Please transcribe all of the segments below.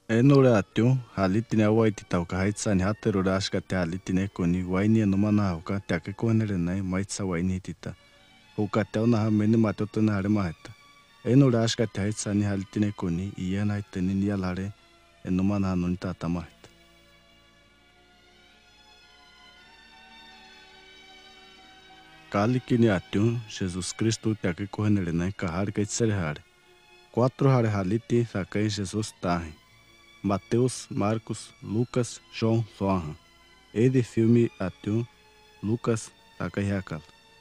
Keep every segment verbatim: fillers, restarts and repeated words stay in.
Enore atiu halitine waiti tauka haitsani haterura ashkate halitine koni waini numana hauka take konere nai maitsa waini tita. Huka teuna ha meni matotuna hare maheta. Enore ashkate haitsani halitine koni iena iteni nialare enumana hanunita tamaheta. Kalikini atiu Jesus Cristo take konere nai kahar kaitsere hare. Quatro hare haliti sakai Jesus tahe. Mateus, Marcos, Lucas, João, João. Ede filme atiu Lucas Takayakal.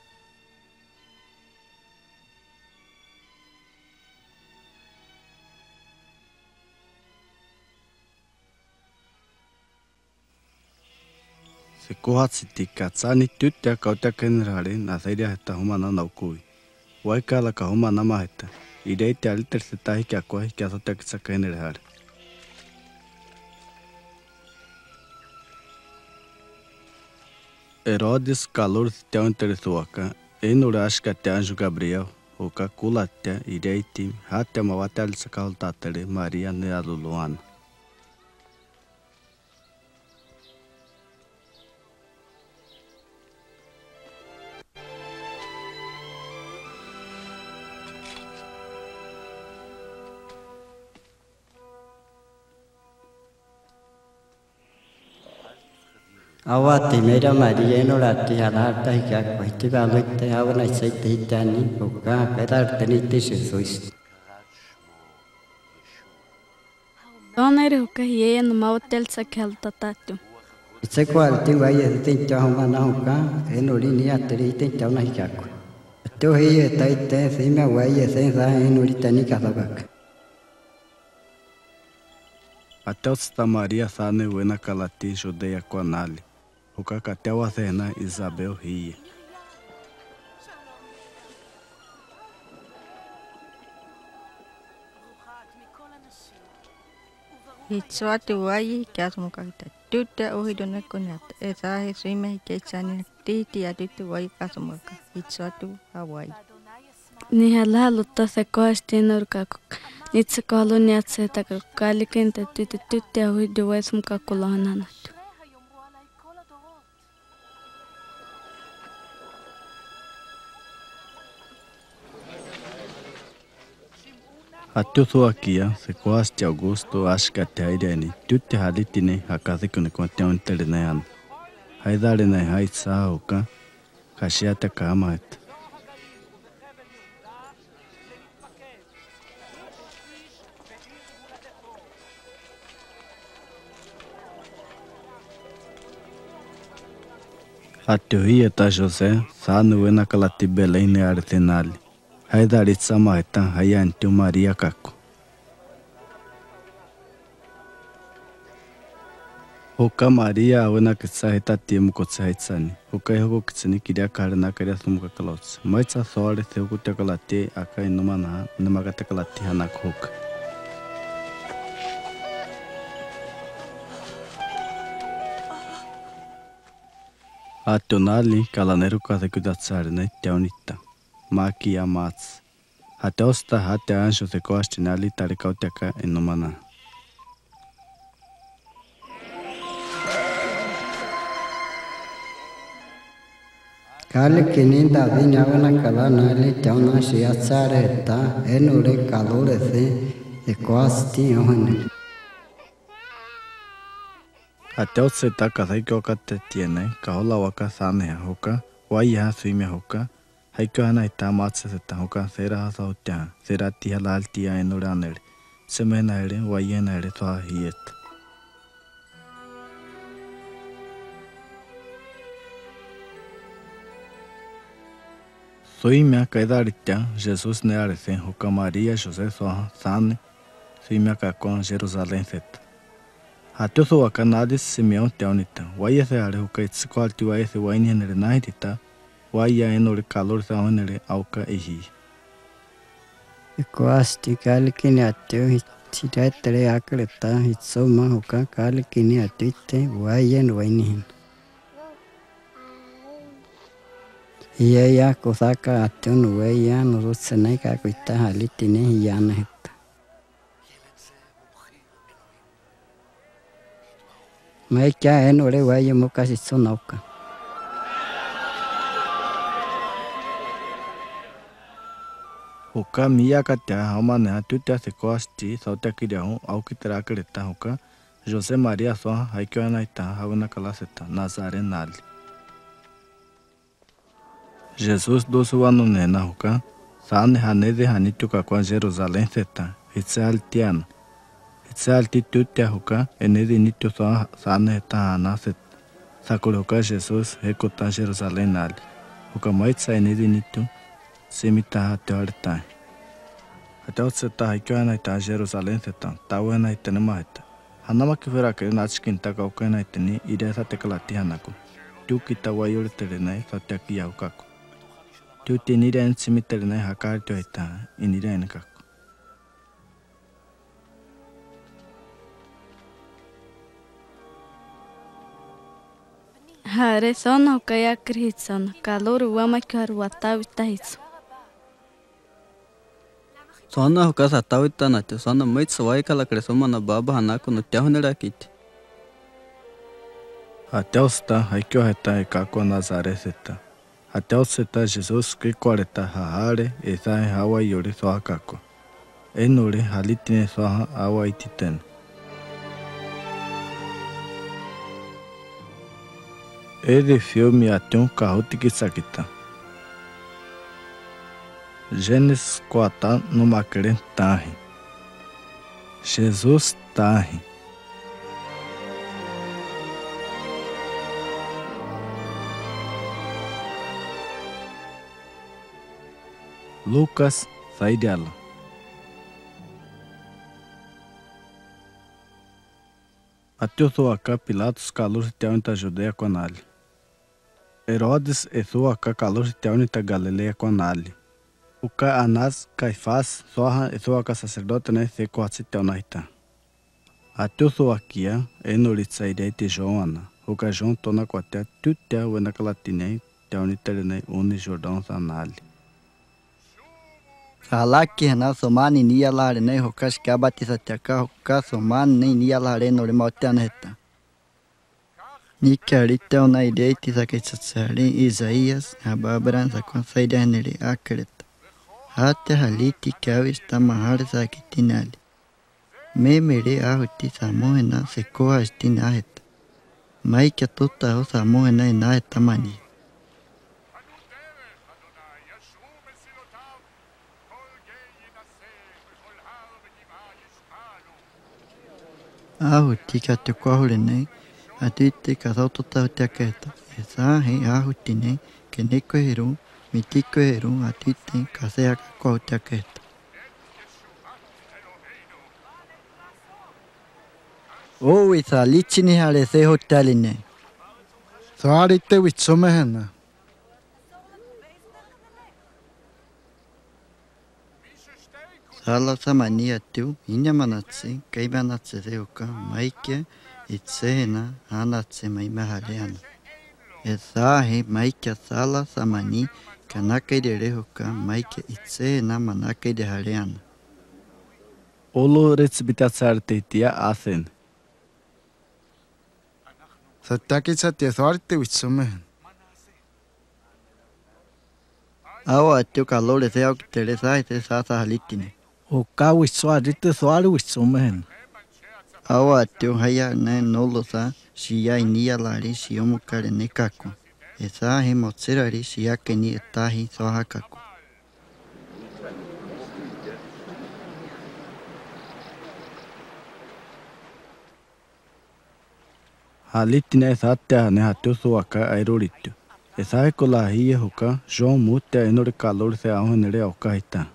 Se kohatsiti katsani tytya kauta kenrare nasairia heta humana naukui. Waikala ka humana maheta. Ideite aliterse tahi kyakwa kyasota kitsakenrare. Herodes calor teu interesoaka, enurashka te anjo Gabriel, o kakula te ireiti, hate mawatel sakaltatere Maria ne aluluana. Awati mera Maria no lati halata hika kwati balute hawana saite tani buka pedar tenite Jesus. Onere huka hiye no mautel sakelta tatu. Itse kwalti wai tinta humana huka enori ni atri tinta na hika kwa. To hiye taite sima wai senza enori tani kasabak. Até Maria sane wena kalati judeia konali. Huka katewa sena Isabel rie. Hitsuatu wai kasumukakita. Tuta uhidona konata. Esa hesime hikechani titi atutu wai kasumaka. Hitsuatu Hawaii. Ni halaluta se koastinor kakuk. Nitse koloniatse takak kalikenta tutu tutti ahuidu waisum kakulohananatu. Atutu akia se koasti Augusto ashka te aireni, tutti halitine hakathikune konteon telenean. Haidarene haitsa huka, kashiata kaamaet. Atuhi eta José, sanu wena kalati Belém ne arsenali. Haidaritsa maeta hayantiu Maria Kako. Huka Maria wena kitsa heta timu kotsa haitsani. Huka ihuko kitsini kiria karena karia sumuka kalotsa. Maitsa soare se huku te kalati aka inumana nemagate kalati hanak huka. Atunali kalaneru kathekudatsarne teonita. Maki ya mats. Hate osta hate anjo se koastinali tarikauteka inumana. Kali kini Davi nyawana kala nali teona shiatsare ta enure kalore se se koasti ohane. Hate otse ta kathaiko kate tiene kahola waka sanea huka waiha suimia huka. Haiko hana ita matse seta huka sera hasa utia sera tiha laltia enure anere. Semena ere waiena ere toa hiet. Suimia kaidaritia Jesus ne aresen huka Maria José soha sane suimia kakon Jerusalém seta. Hatuso wakanadis Simeon teonita. Waia se are huka itsiko alti waia se waini henere nahitita. Waia enore calor sa henere auka ihi. Koasti kali kini atio hitiretere akreta hitsoma huka kali kini atuite waien wainihin. Iya kusaka atio nuweya nurutsenai kakuita halitine hiyana heta. Mai cha en ore guay mo casi sonauca. Huka mia katia haumane tutia se koasti sautia kiriau au kitera kereta huka José Maria só haikyo naita hauna kalaseta Nazare nali. Jesus dosu ano nena huka sane hanede hanituka kwa Jerusalém seta hitse altian. Hitse altitutia huka enede nitu só sane eta hanaset. Sakuri huka Jesus hekota Jerusalém nali. Huka maitsa enede nitu semita teorita. Até o seta haikyo naita Jerusalém seta tawe naita nemaita. Hanama kifera ke nachkinta ka ukena itini ire sa tekalati hanaku. Tu kita wayur terenai satyaki yaukaku. Tu tinire en simiterenai hakar to ita inire enkaku. Hare sona ukaya kritsona kalor wama kar watavita hitsu. Sona huka satawita nate sona maitsa waikala kresoma na baba hanaku no tehonera kiti. Até o sta haikyo heta ekako Nazare seta. Até o seta Jesus que quareta hahare esa hawa yori soha kako. Enore halitine soha awa ititen. Ele filme até um carro tikisakita. Gênesis quatro no macren tarre. Jesus tarre. Lucas sai dela. Até o acá Pilatos calor teu ta Judeia conali. Herodes e sua acá calor teu ta Galileia conali. O ca Anás Caifás soha e sua acá sacerdote né se quase teu naita. Até o aqui é no litsaide te Joana. O ca João tona quaté tu teu na calatinei teu ni terene uni Jordão sanali. Salaki na somani ni alare ne hokas ka batisa taka hokas somani ni alare no le mautan heta. Ni karita na ideia tisa que tsatsari Isaías ababran sa consaida nele akret. Hata haliti kawi sta mahar sa kitinali. Me mere ahuti samohena se koa stina heta. Mai que tota o samohena na heta mani. Ahuti ka te kohore nei, atite ka sauto tau te aketa. E sa he ahuti nei, ke neko heru, mitiko heru, atite ka sea ka kohu te aketa. O i sa lichini hale se hoteli nei. Soari te witsomehena. Sala samania tu, inyamanatse, kaimanatse reuka, maike, itsehena, anatse maimahaleana. E sahe, maike sala samani, kanake de reuka, maike itsehena, manake de haleana. Olo retsibitatsar te tia asen. Sataki satia soari te witsomehen. Awa tu kalore se au kitere sahe se sasa halitine. O ka wissoari te soari witsomehen. Awa tu haya ne nolo sa, shia inia lari shiomu kare ne kaku. E sahe motsirari shia keni etahi soha kaku. Halitine satia ne hatu suaka airoritu. E sahe kola hiye huka, João mutia enore calor se ahonere aukaita.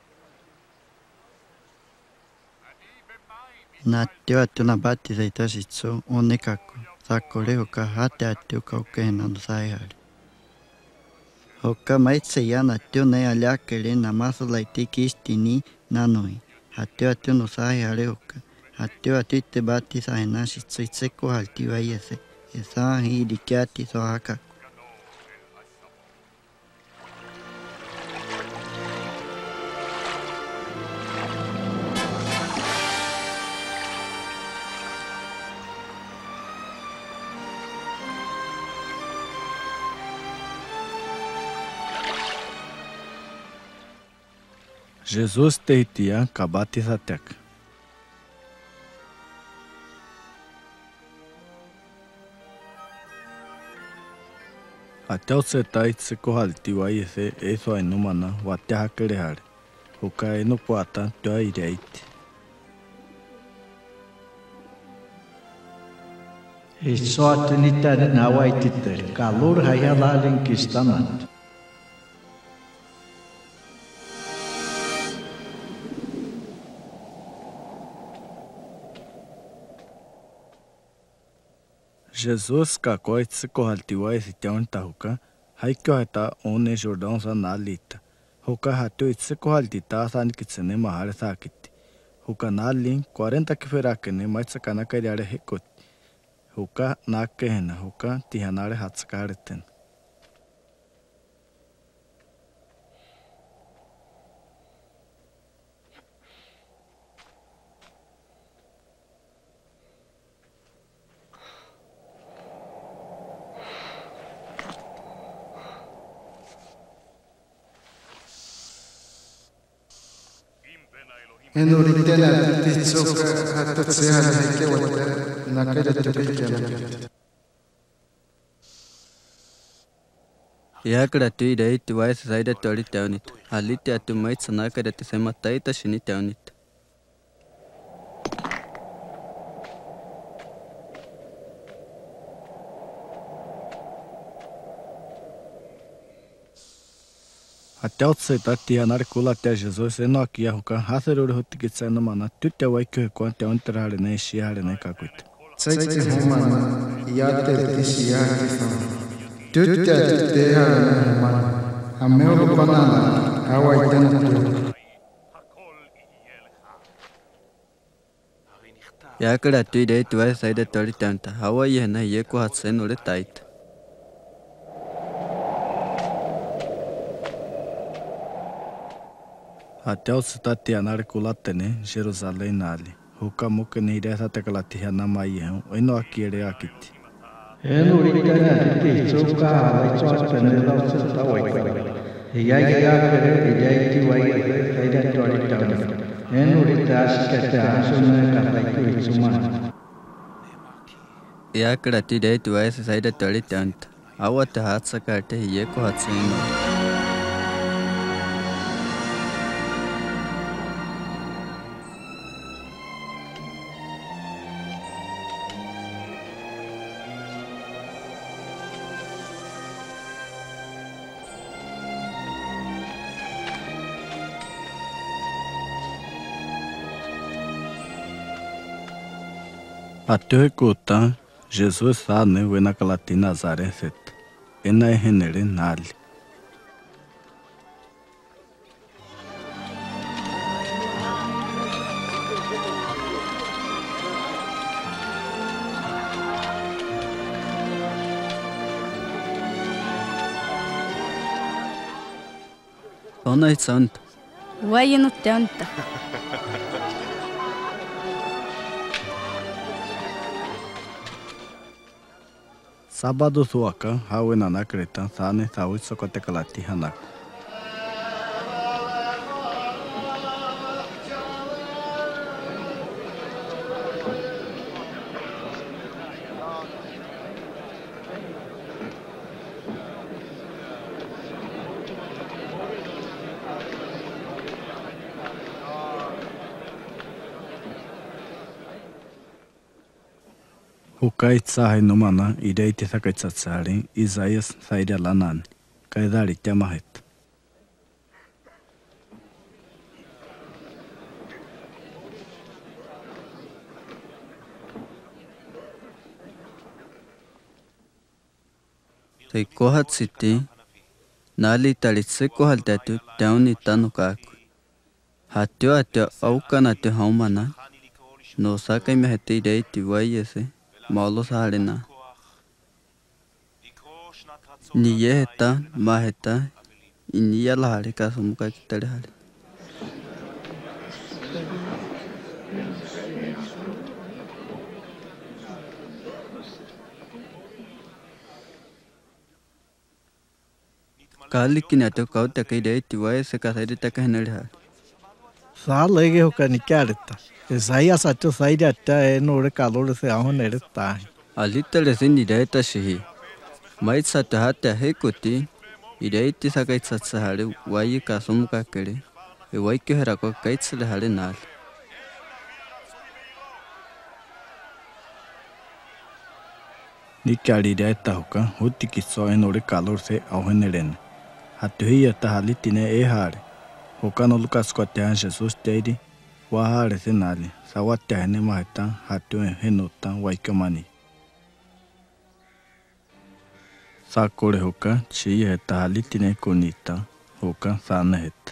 Na teo atu na bati sa itashitsu o ne kaku. Sa kore huka hate atu ka ukehena no saihari. Huka maitse ya na teo ne aliakere na maso laitiki istini nanoi. Hateo atu no saihari huka. Hateo atu ite bati sa henashitsu itseko halti wa iese. E sa hi irikiati so hakaku. Jesus tehitia kabatiza teka. Até o setai se kohalti waise eso ainumana watea hakere hare. Huka eno kuata toa ireiti. Isoat nita nawaitite kalur hayalalin kistanat. Jesus kakoi se kohalti waise teon tahuka. Haikyo heta one Jordan sa nalita. Huka hatu itse kohalti ta san kitsene mahare sakiti. Huka nalin cuarenta kiferakene maitsa kanaka yare hekot. Huka nakehena huka tihanare hatsakareten. Enuritena titsoka hatatseha heke wata nakaya tupikya. Yakra tu idei tu vai saida tori taunit. Halite atu mait sanaka de sema taita shini taunit. Até o seita tihanar kula até Jesus eno aqui huka haserur hutikitsa no mana tutte waikyo ko ante ontrare ne shiare ne kakuit. Tsaiti humana yate tishia kisan. Tutte tutte humana. Ameo banana hawa itena tu. Yakra tu idei tu vai saida tori taunta. Hawa yena yeko hatsen ore taita. Até o seita tihanar kula tene Jerusalém nali. Huka muke ni iresa tekala tihana maihem eno aqui ere akiti. Enuritena titsoka haitsoat penela seta waika. Hiya ya kere idei ti waika saida tori taunit. Enuritas kete asuna kapaiku itsuma. Yakra tu idei tu vai saida tori taunta. Hawa te hatsakarte yeko hatsen. Até kuta Jesus sa ne wena kalati Nazaré set. Ena henere nali. Ona itsanta. Vai no tenta. Sábado suaka hawe nanakreta sane sawi sokote kalati hanak. Hukai tsahai numana idei tisaka tsatsari Isaias saida lanan. Kaidari tiamahet. Te kohat siti nali talitse kohal tatu tauni tanu kaku. Hatyo atyo aukana te haumana. No sakai mehete idei ti waiese. Maulo saharina. Ni yeheta maheta ini yala hare kasumuka kitare hare. Kali kini ato kau takai dai tiwai se kasai de takai nare hare. Saa lege hoka ni kärta. Saya sacho saida ta enore kalor se ahon erta. Alitele sin ideita shihi. Maitsa tahata hekuti. Ideiti sakaitsa tsahare wayi kasumuka kere. E waiki herako kaitsle hare nal. Ni kari ideita hoka huti kiso enore kalor se ahon eren. Hatuhi ta halitine e hare. Hoka no Lucas Cotean Jesus teidi. Wa hare se nali. Sawate hene mahita hatu henota waikamani. Sakore hoka chi heta halitine konita hoka sana heta.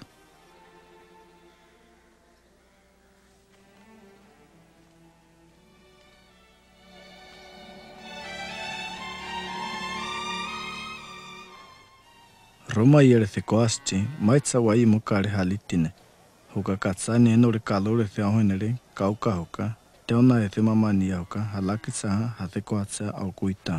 Roma yere se koasti maitsa wai mukare halitine. Hoka katsani enore kalore se ahonere kauka hoka. Teona ese mamani hoka halakisa hase koatsa au kuita.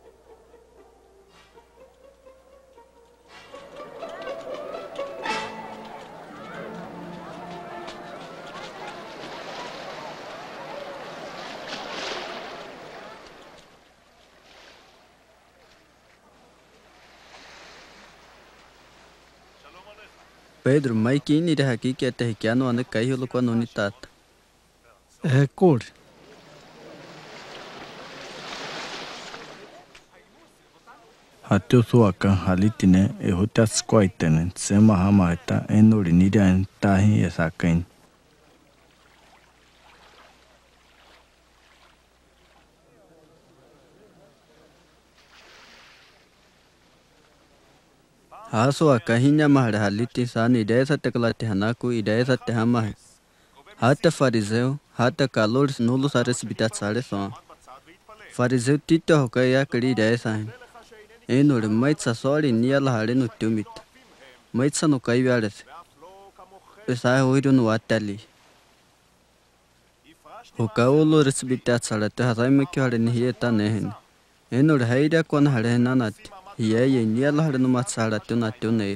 Pedro, mai kini de haki que te hikiano ane kai holo kwa noni tata. Eh kor. Hatio suaka halitine e hotia skoitene sema hama eta enori nidia tahi esakain. Haso akahinya mahare haliti sani ideia sa tekalate hanaku ideia sa te hamahe. Hata fariseu, hata kalores nulo sa resibitat sare soa. Fariseu tito hoka ya kari ideia sahin. Enore maitsa sori niya lahare no tumit. Maitsa no kai viarese. Pesai hoido no atali. Hoka olo resibitat sare te hasai mekyo hare ni hieta nehen. Enore haida kwan hare nanati. Hiya ye niya lahare no matsara te na te ne.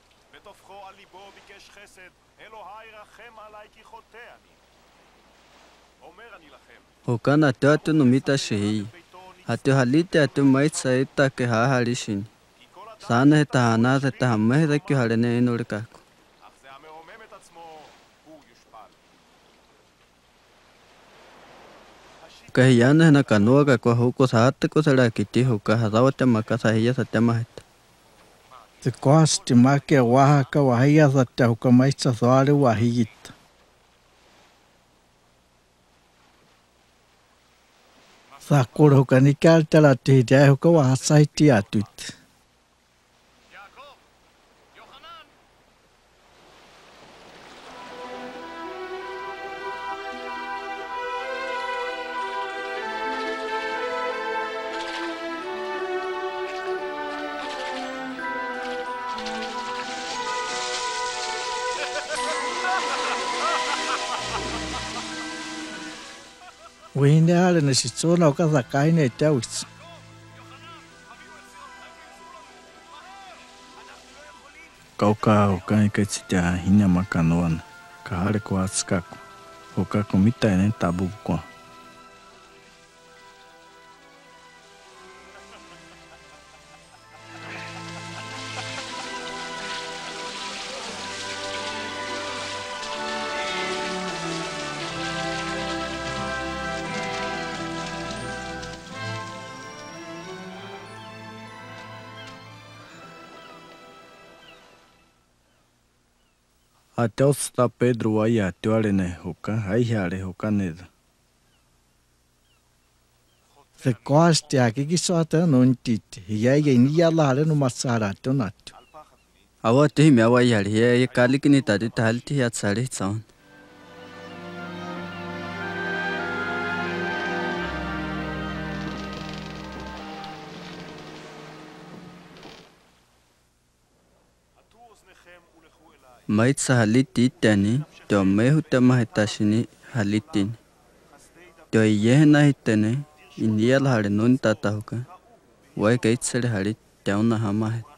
Hoka na te atu no mita shehi. Hatu halite atu maitsa eta ke ha harishin. Sana heta hana heta hamme heta kyo hare ne enore kaku. Kahiyana na kanoa ka kwa huko sahate ko sara kiti hoka hazawate makasa hiya satema heta. Te koasti make wahaka wahia satte hoka maitsa soare wahigit. Sakor hoka ni kärtala te idea hoka wahasaiti atut. Wihine hale na shitsona hoka sakaine etawis. Kauka hoka ikatsitia hinya makanoana. Kahare kwa atskaku. Hoka komita ene tabu kwa. Até o sta Pedro aí até o ne hoka ai hare hoka neda. Se koasti aki kisota nontit. Hiya ye niya lahare no matsara te natu. Awa te me awa yari hiya ye kalikini tadi tahalti ya tsare tsaun. Maitsa haliti itani, teo mehu te mahitashini halitini. Teo iyehena hitene, inia lahare noni tata hoka. Wai kaitsere harit teo na hamahet.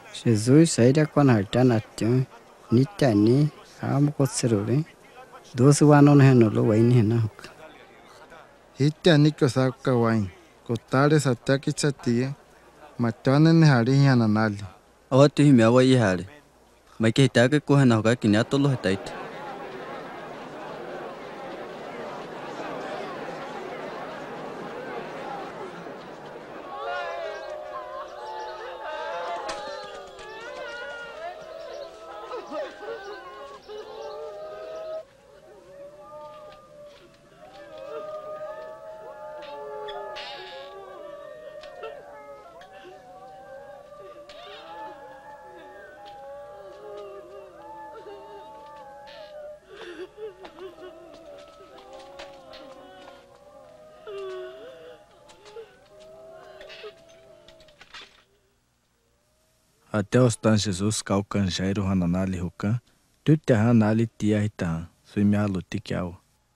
Jesus saída quando alternativo nitani amo cocerore doce wano no renolo waini na huka Hita niko saka wain. Kotare sataki chatie. Matane ne hari hiananali. Awatu himi awa i hale. Maike hitake kuha na hoka kini atolo hetaite. Até os tan Jesus kaukan jairo hananali hukan, tutte hanali tia hitahan, suimia lutikiao.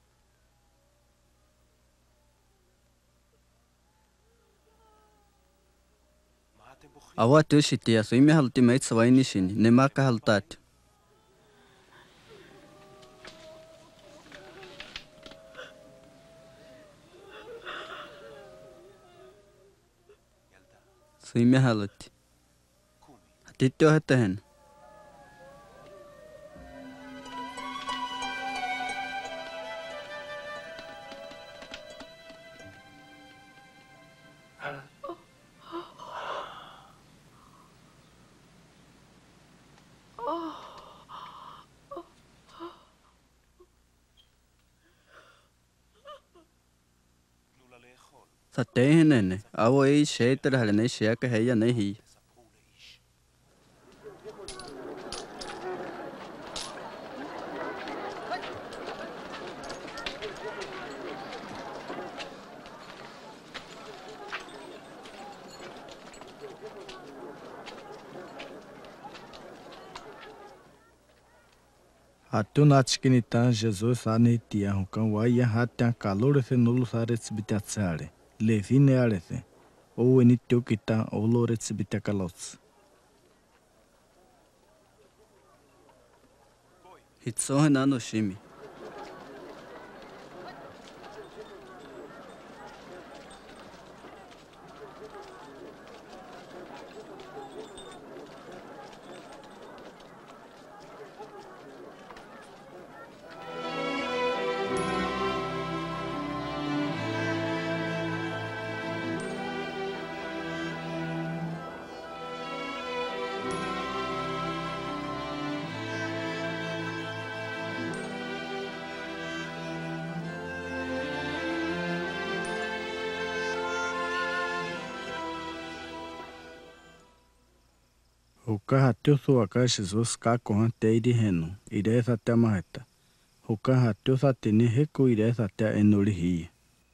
Awatu shitia so ime halti maitsa waini shini, ne maka haltati. So ime halati. Hatitio hata hen. Sa te nene, awo ei sheeter halene sheaka heia ne hi. Atu natchkinitan Jesus ane tia hukan waya hatian calor se nulu sare tsibitatsare. Levine arese. Ou enitio kita olore tsibitakalos. Hitsohe nano shimi. Huka hatio suaka Jesus ka kohan teidi henu, ide satia maheta. Huka hatio satini heku ide satia enuri hii.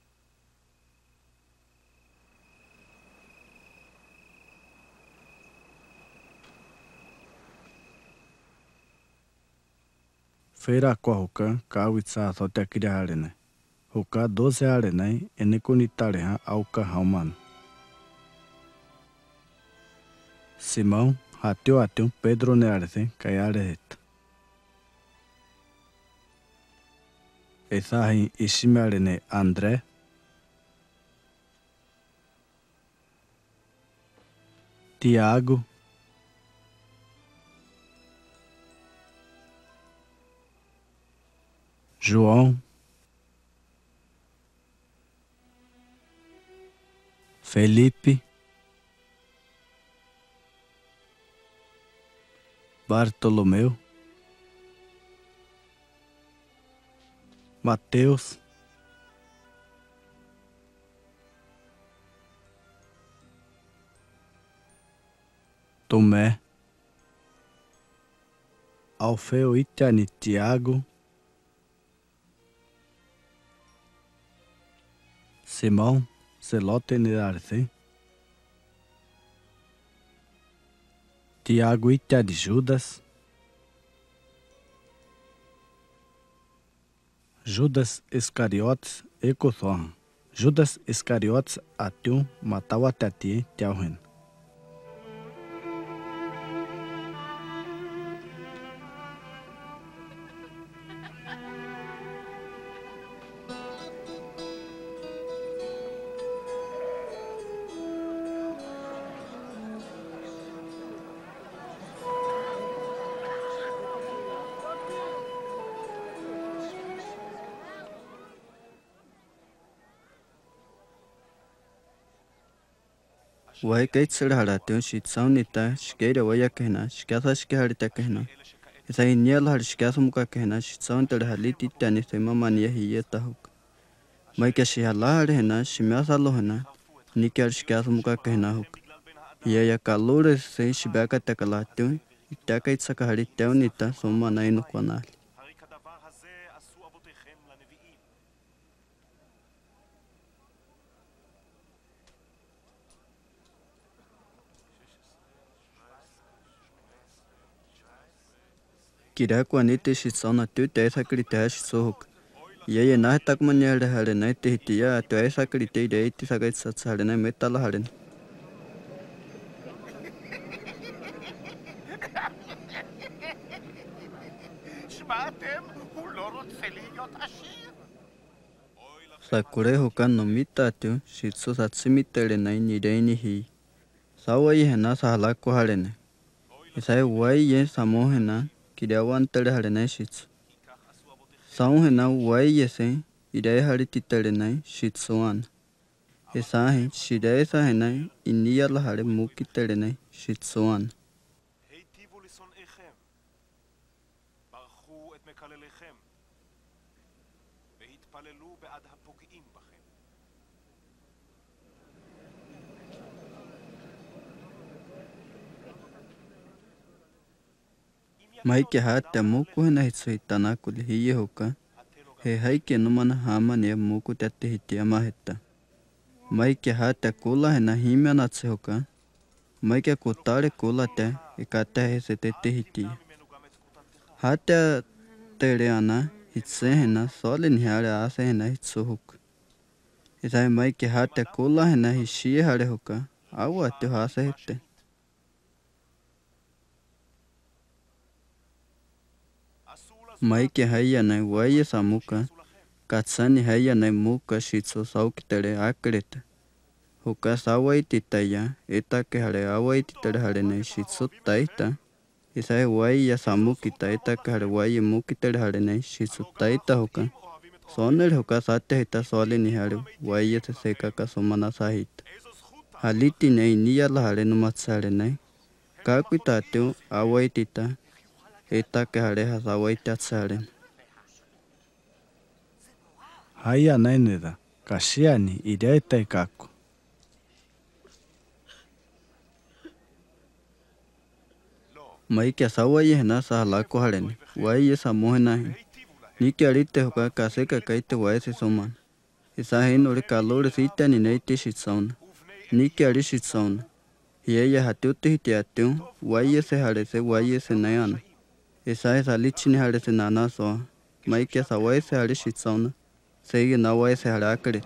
Feira kwa huka ka witsa sotia kida harene. Huka doze harene eneku nitare ha auka hauman. Simão hatio hatio Pedro ne arese kayare het. Esahi ishimare ne André. Tiago. João. Felipe. Bartolomeu, Mateus, Tomé, Alfeu Itiani Tiago, Simão Zelote Nerarse, Tiago Itia de Judas, Judas Iscariotes Ecothorn, Judas Iscariotes Atiu Matawatati Tiauhen. Wai kai tsira haratio shit saunita shkeira waya kehna shkasa shkeharita kehna. Esa inyal har shkasa muka kehna shit saunta haliti tani se mamania hiyeta huk. Mai ke shihala hena shimasa lohena nikyar shkasa muka kehna huk. Hiya ya kalore se shibaka takalatio itaka itsaka haritio nita soma na ino kwanali. Kira kwanite shitsona tu te esa krita shitsohuk. Yeye na tak manyare hare na te hitia tu esa krita ide iti sagai satsare na metala hare. Sakure hukan no mita tu shitso satsimitere na nire ni hi. Sawai hena sahala ko hare ne. Isai wai ye samo hena Kirawan tere hare nai shitsu. Saun hena wai yese idai hare titere nai shitsuan. Esahi shidai sa hena inia la hare muki tere nai shitsuan. Mai ke hata muku hena hitso hitana kuli hiye hoka. He haike numana hamane muku tate hitia maheta. Mai ke hata kula hena hime anatse hoka. Mai ke kutare kula te ikata hese tete hitia. Hata tere ana hitse hena sole nihare ase hena hitso hoka. Isai mai ke hata kula hena hishie hare hoka. Awa atio hasa hete. Mai ke haya nai wai samuka katsani haya nai muka shitso saukitere akreta. Huka sawai titaya eta ke hare awai titere hare nai shitso taita. Isai wai ya samukita eta ke hare wai mukitere hare nai shitso taita huka. Soner huka sate hita soli ni hare wai ya seka ka somana sahita. Haliti nei niya la hare numatsa hare nai. Kakuita ateo awai tita. Eta ke hare hasawai tatsaren. Haya naineda, kashiani ideita ikaku. Mai ke sawai hena sahalako harene, wai ye samohena he. Niki arite hoka kaseka kaite wai se soman. Isa hen ore kalore sita ni neite shitsauna. Niki ari shitsauna. Hiya ya hatute hiti ateo, wai ye se hare se wai ye se nayana. Esa esa lichini hare se nana soa. Mai ke sawai se hare shitsauna. Sege na wai se hare akaret.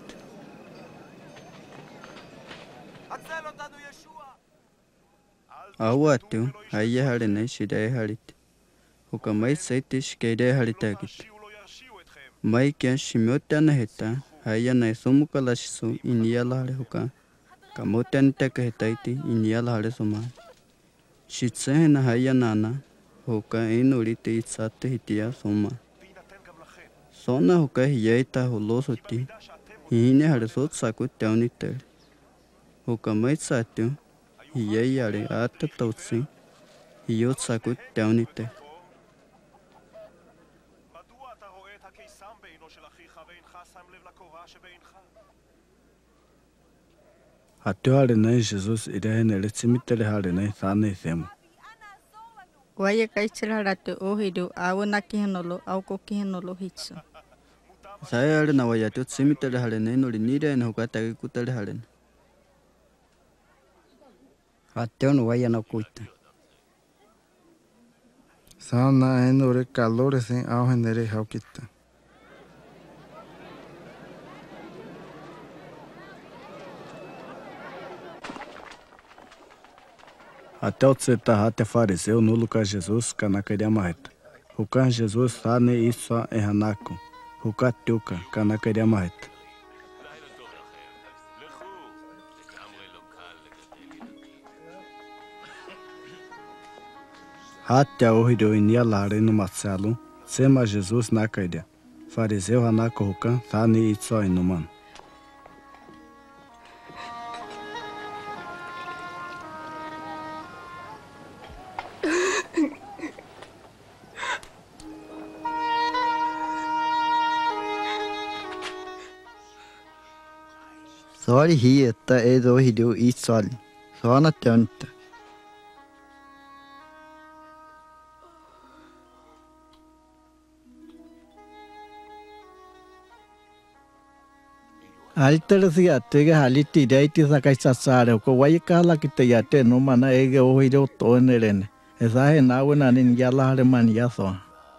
Awa ateo, haya hare nai shidai harit. Hoka mai saite shikeidai haritagit. Mai ke shimyote anaheta, haya nai somukala shiso inia la hare hoka. Kamote anitaka hetaiti inia la hare soman. Shitse na haya nana. Hoka enurite itsate hitia soma. Sona hoka hiyaita holosoti. Hine hare sot saku teonitere. Hoka maitsatio. Hiyayare ata tautsi. Hiyot saku teonitere. Ateo hare nai Jesus idahene letsimitere hare nai thane themu. Waya kaitsira ratu ohidu awo nakihenolo au kokihenolo hitsu. Saya hare na waya teo tsimitere hare nai nori nire na hoka tage kutere hare. Ateo no waya na kuita. Sauna enore kalore sen au henere haukita. Até o tseta hate fariseu no lugar Jesus kanakaria maheta. Hukan Jesus thane iswa ehanako. Huka tiuka kanakaria maheta. Hate ohido inia lare no matsalu. Sema Jesus nakairia. Fariseu hanako hukan thane iswa inuman. Sori hi että ei rohi du itsali. Soana töntä. Alitersi jättega halitti deiti sakaisa saare ko waikala kitte jätte no mana ege ohido toneren. Esa he nawena nin yalla harman yaso.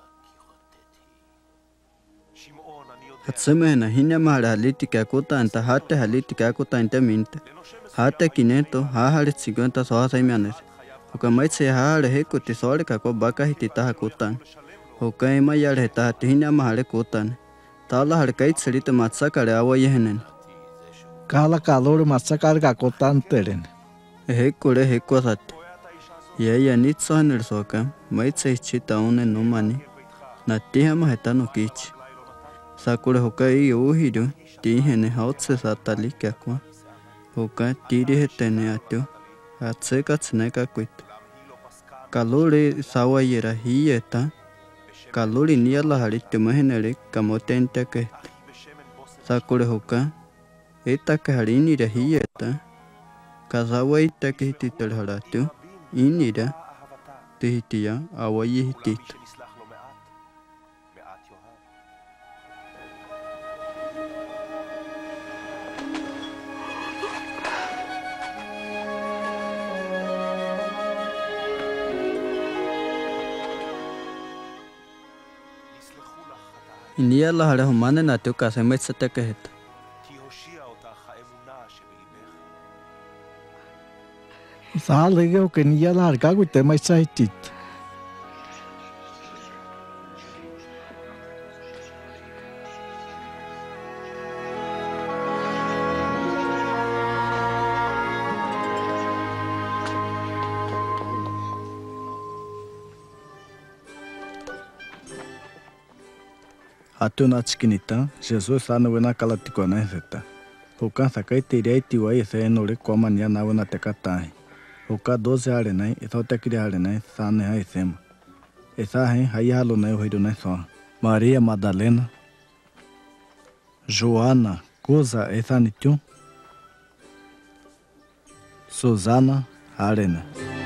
Hatsemena hinya mahara haliti kakuta anta hate haliti kakuta anta minta. Hate kineto ha halit siganta soha saimianes. Hoka maitse ha hale hekuti sore kako baka hiti taha kutan. Hoka ema yale heta hati hinya mahare kutan. Tala har kait serita matsa kare awa yehenen. Kala kalor matsa kare kakutan teren. Hekure hekwa sate. Yaya nitso haner soka maitse ichi taune numani. Natiha maheta no kichi. Sakura hoka i uhiru tihene hautse satali kakwa. Hoka tiri hetene atyo. Hatse katsune kakuit. Kalori sawa yera hiyeta. Kalori niala harityo mahenere kamote entake. Sakura hoka etake harinira hiyeta. Kazawa itake hititel haratyo. Inira tihitia awayi hitita. Inia la hare humane na teu kase met sateke het. Saalege o ken yalla har kakutte mai saitit. Atuna chikinita, Jesus ana wena kalatikona zeta. Hoka sakai tiria itiwa ise nore kwa nia na wena tekatai. Hoka doze hare nai, esa otakiri hare nai, sane ha isema. Esa he hai halo nai ohido nai soa. Maria Madalena, Joana, Koza esa nitiu. Susana, Arena.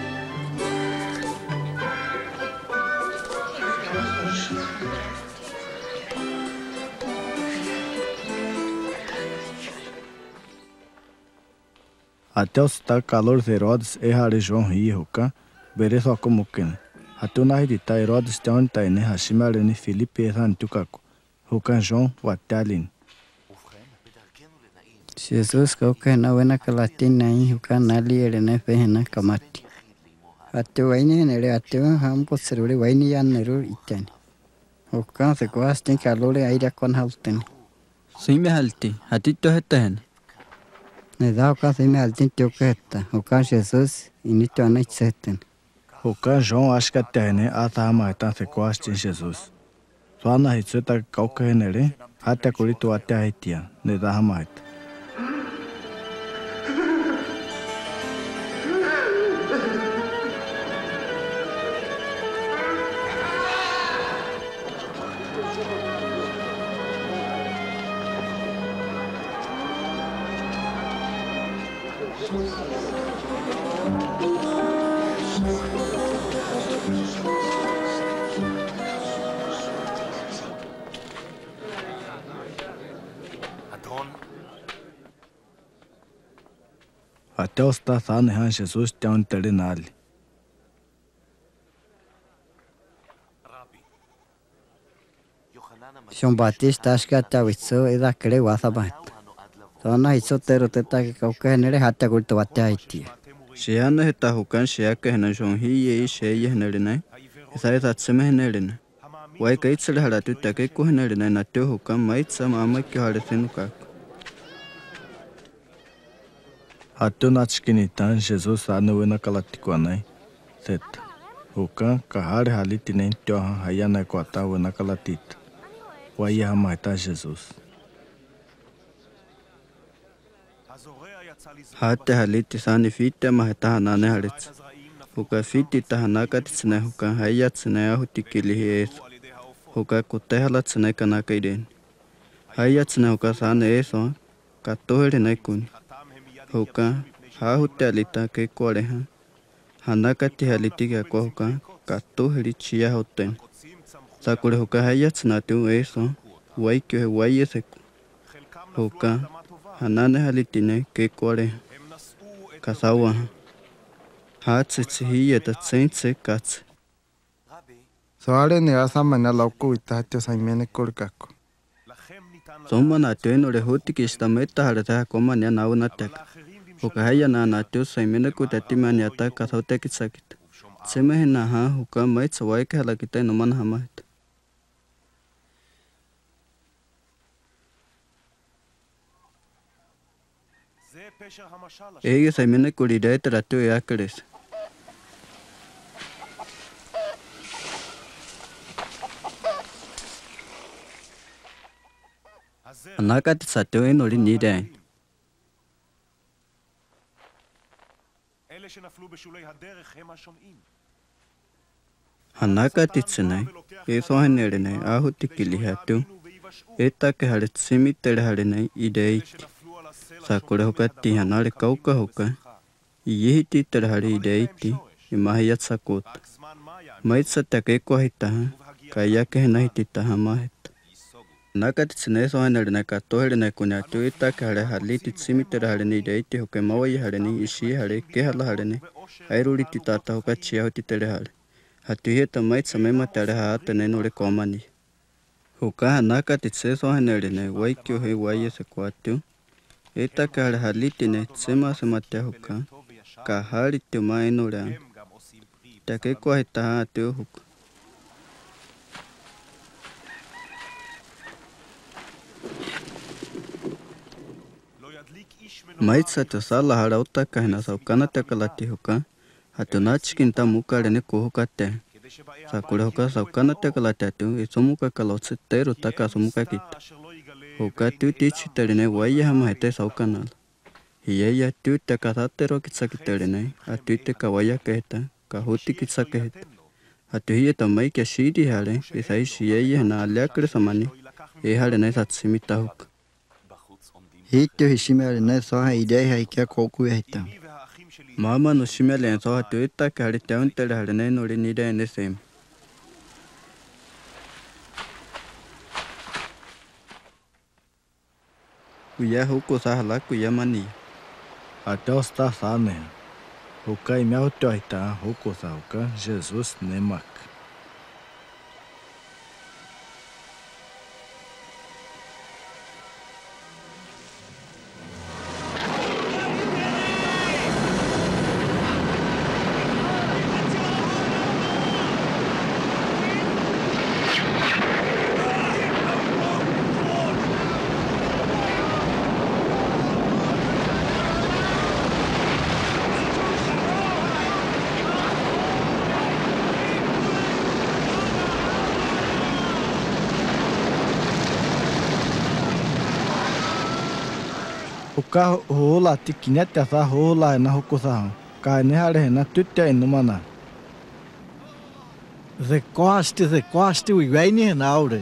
Até o citar calor de Herodes e hare João ri hoka, bere só como kene. Até o nahidita Herodes te onta ene hashimare ni Filipe e san tukako. Hoka João watalin. Jesus kauka na wena kalatin nai hoka nali ere na fehena kamati. Até waini nere até hamko serure waini yan neru itani. Hoka se koastin kalore aira kon halten. Sime halti, hatito heten. Ne da hoka se me altin toketa. Hoka Jesus inito anaitseten. Hoka João acho que até ne ata maita se coaste Jesus. Só na hitsuta kauka henere, até kurito até haitia, ne da maita. Até o sta sane han Jesus te on tere nali. João Batista acho que até o isso é da creu a sabat. Só na isso ter o teta que kauka nere hatta kurto até aitia. Shiana heta hukan shiaka hena João hi ye she ye henere nai. Esa esa tseme henere nai. Wai kaitsele haratu take ko henere nai na teu hukan maitsa mama ki hare senuka. Até na chikinita Jesus ana wena kalatikona seta. Hoka kahare haliti nem tio hayana kota wena kalatita. Wai ha maita Jesus. Hate haliti sani fite maheta hanane haritsa. Hoka fiti tahanaka tsne hoka haya tsne ahutikili hieso. Hoka kute hala tsne kanaka iden. Haya tsne hoka sane eso. katohere na kun hoka ha hutalita ke koreha hanakati halitiga kwa hoka katoheri chia hoten sakure hoka hayatsna tu eso waikyo wayese hoka hanane halitine ke kore kasawa hatsitsi hiyata tsentse kats Soare ne asa mana lauko itatio saimene korkako. soma na teno re hoti ki stameta harata koma nya na unatek hoka haya na na tu saimene ko tatimani ata kasote kisakit seme na ha hoka mai tsawai ka halakita no man hamat ege saimene ko ridai trato ya kres anakati satyo eno ri nidai hanakati tsenai eso hanere nai ahuti kilihatu eta ke hare tsimi tere hare nai idei sakure hokati hanare kauka hoka yehiti tere hare idei ti imahiyat sakot maitsa take ko hita kaya ke nahiti tahamahet nakati tsene so hanere na katohere na kunya tu eta ke hare haliti tsimi tere hare ni idei ti hoke mawai hare ni ishi hare ke hala hare ni airuri ti tata hoka chia hoti tere hare hatu hieta maitsa mema tere ha atene nore komani hoka hanakati tse so hanere na waikyo he waye se kwatu eta ke hare haliti ne tsema se mate hoka ka hari te mai nore take ko hita ha tu hoka maitsa to sala hara uta kahina saukana takalati hoka hatu na chikinta mukare ne ko hoka te sakure hoka saukana takalati tu isomuka kalotse tero taka somuka kita hoka tu tichi terine waya hama hete saukana hiya ya tu takasatero kitsakitere atu te kawaya kehta kahuti kitsakehta hatu hiya tamai ke shiri hare isai shiye na alakre samani e hare ne satsimita hoka Hitio hishimere ne soha idei haikia koku hita. mama no shimele so hatu eta ke hare taun tere hare ne nori nide ne sem kuya huko sahala kuya mani Até os tá sane. Hoka i meu toita hoko sa hoka Jesus nemak. Hoka hola tikinyata sa hola na hoko sa ka ne hare na tutte no mana. Ze koste ze koste u iwaini na aure.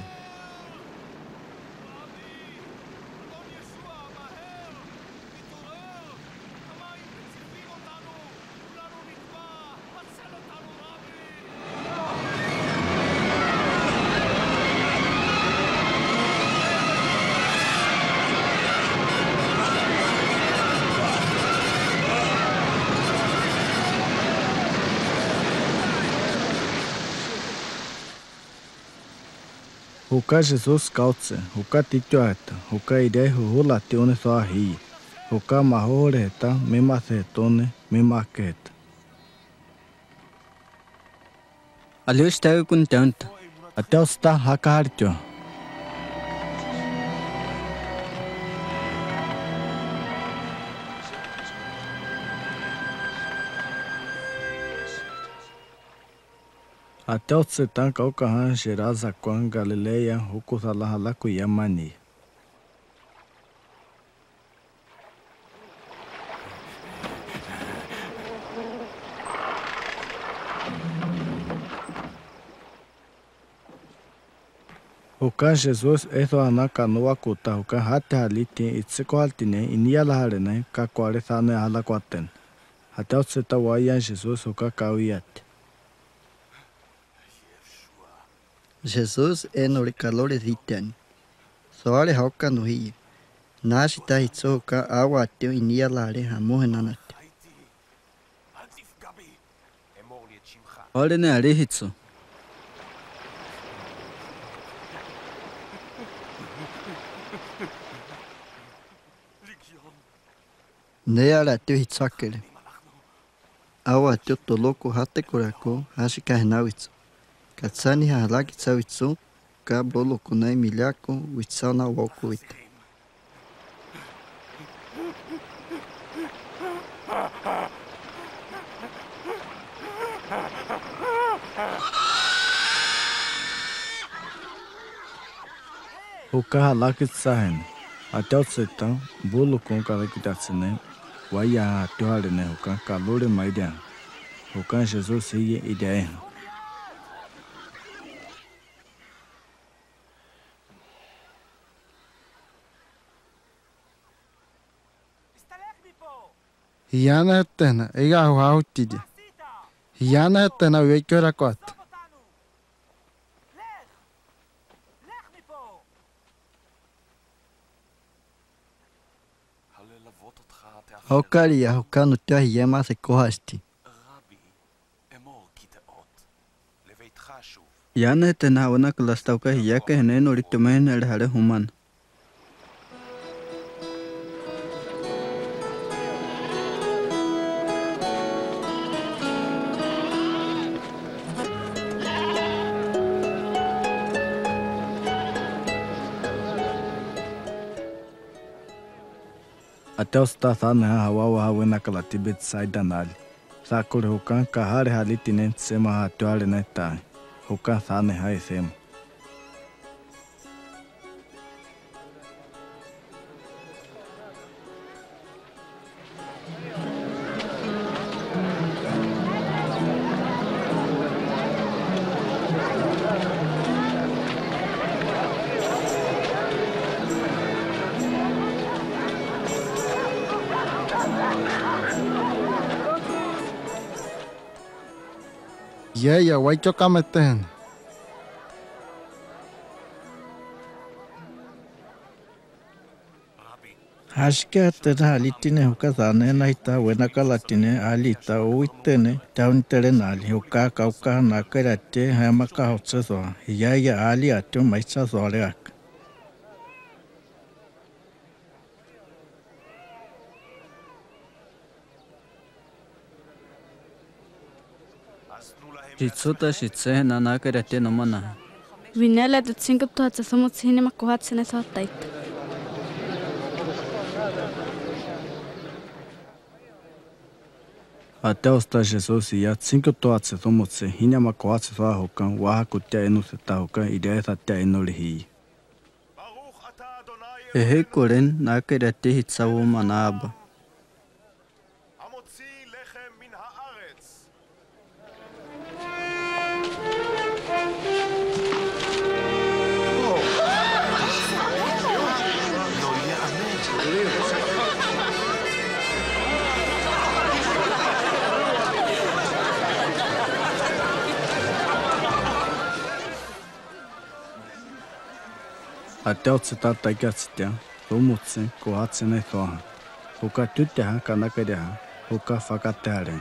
Hoka Jesus kautse, hoka tityo ata, hoka idei hola tione so ahi. Hoka mahore heta, mema se tone, mema keta. alios tayo kun tanta Até os tá haka hartyo. Até o setan kaukahan Shiraza kwan Galileia huko salahala kuyamani. Huka Jesus eso ana kanua kuta huka hati haliti itsiko haltine inia la harene ka kware thane hala kwaten. Hata utseta wayan Jesus huka kawiyat. Jesus enori calores ditiani. Soare hauka no hii. Nashi ta hitso huka awa ateo inia la hare hamohe nanate. Ole ne are hitso. Ne ala ateo hitsakere. Awa ateo toloko hate korako hashi kahenawitso. Katsani halaki tsawitso ka bolo kunai miliako witsana woko wita. Huka halaki tsahen. Ateo tseta bolo kon kala kitatsene. Waya ateo harene huka kalore maidia. Huka Jesus hiye ideahe. Hiana tena, ega hau tidi. Hiana tena wekera kot. Haukari ya hukanu tia hiyema se kohasti. Yana tena wana kalastauka hiyaka henen oritumen el hare human. Até os tathane hawa wa wena kala tibet saida nali. Sakure hukan kahare halitine sema hatuare neta. Hukan thane hai sema. Yeah, yeah, why you come at ten? Hashka tera halitine huka thane naita wena kalatine alita uitene taunitere nali huka kauka nakerate hamaka hotseso yaya ali atu maisa soreak. Jitsuta shitse na nakerate no mana. Vinela de cinco toats somos cinema cohats nessa taita. Até os ta Jesus ia cinco toatse somotse hinya makoatse soa hukan waha kutia enu seta hukan idea satia enu lihi. Ehe koren nakerate hitsawo manaba. Até o tseta taigatsitia, somotse koatse ne soha. Huka tuteha kanakereha, huka fakateare.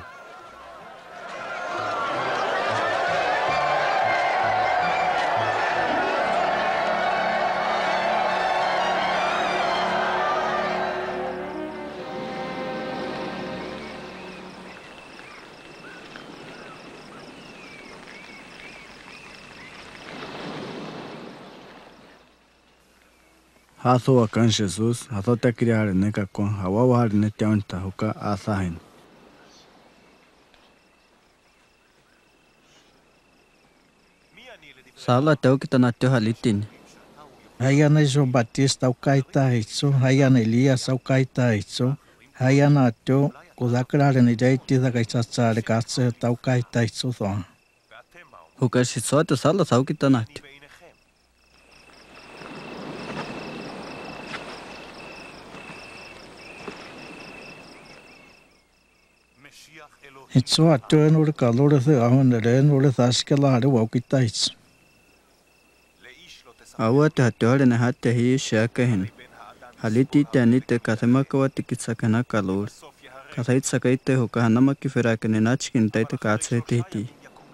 Haso akan Jesus, haso te criar ne kakon, hawa wahar ne tiaunta huka asahin. Sala teu kita nateu halitin. Hayana João Batista o kaita hitso, hayana Elias o kaita hitso, hayana ateo kuzakrare ni jaiti da kaitsatsa katse tau kaita hitso so. Huka shitsote sala sau kita nateu. Itso atto en ore kalore se ahon en ore saskela hade wakita hits. Awate hatore na hate hii shaka hen. Haliti tanite kasemaka wati kitsakana kalor. Kasait sakaite hoka hanama kifirake ne nachkin taite katse tihti.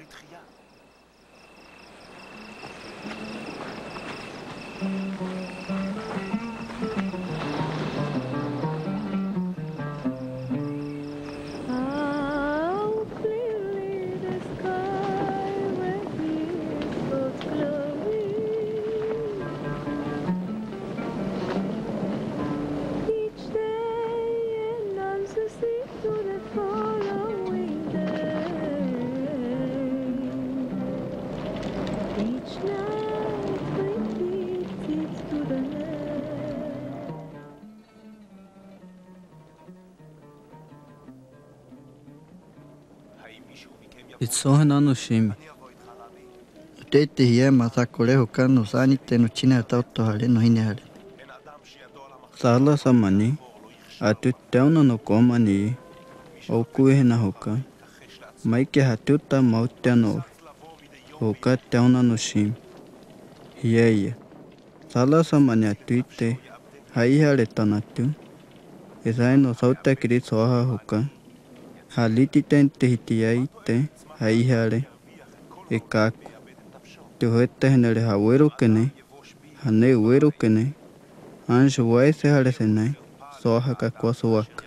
Itsohena no shimi. Tete hiema sakore hoka no sani te no china tauto hale no hine hale. Sala samani. Atu teuna no komani. Okuhe na hoka. Maike hatuta mautiano. Hoka teuna no shimi. Hieye. Sala samani atuite. Hai hale tanatu. Esai no sauta kiri soha hoka. Haliti tente hitiaite. Hai hale. Ekaku. Te hoeta henere hawero kene. Hane uero kene. Anjo wai se hale senai. Soha kakwa soaka.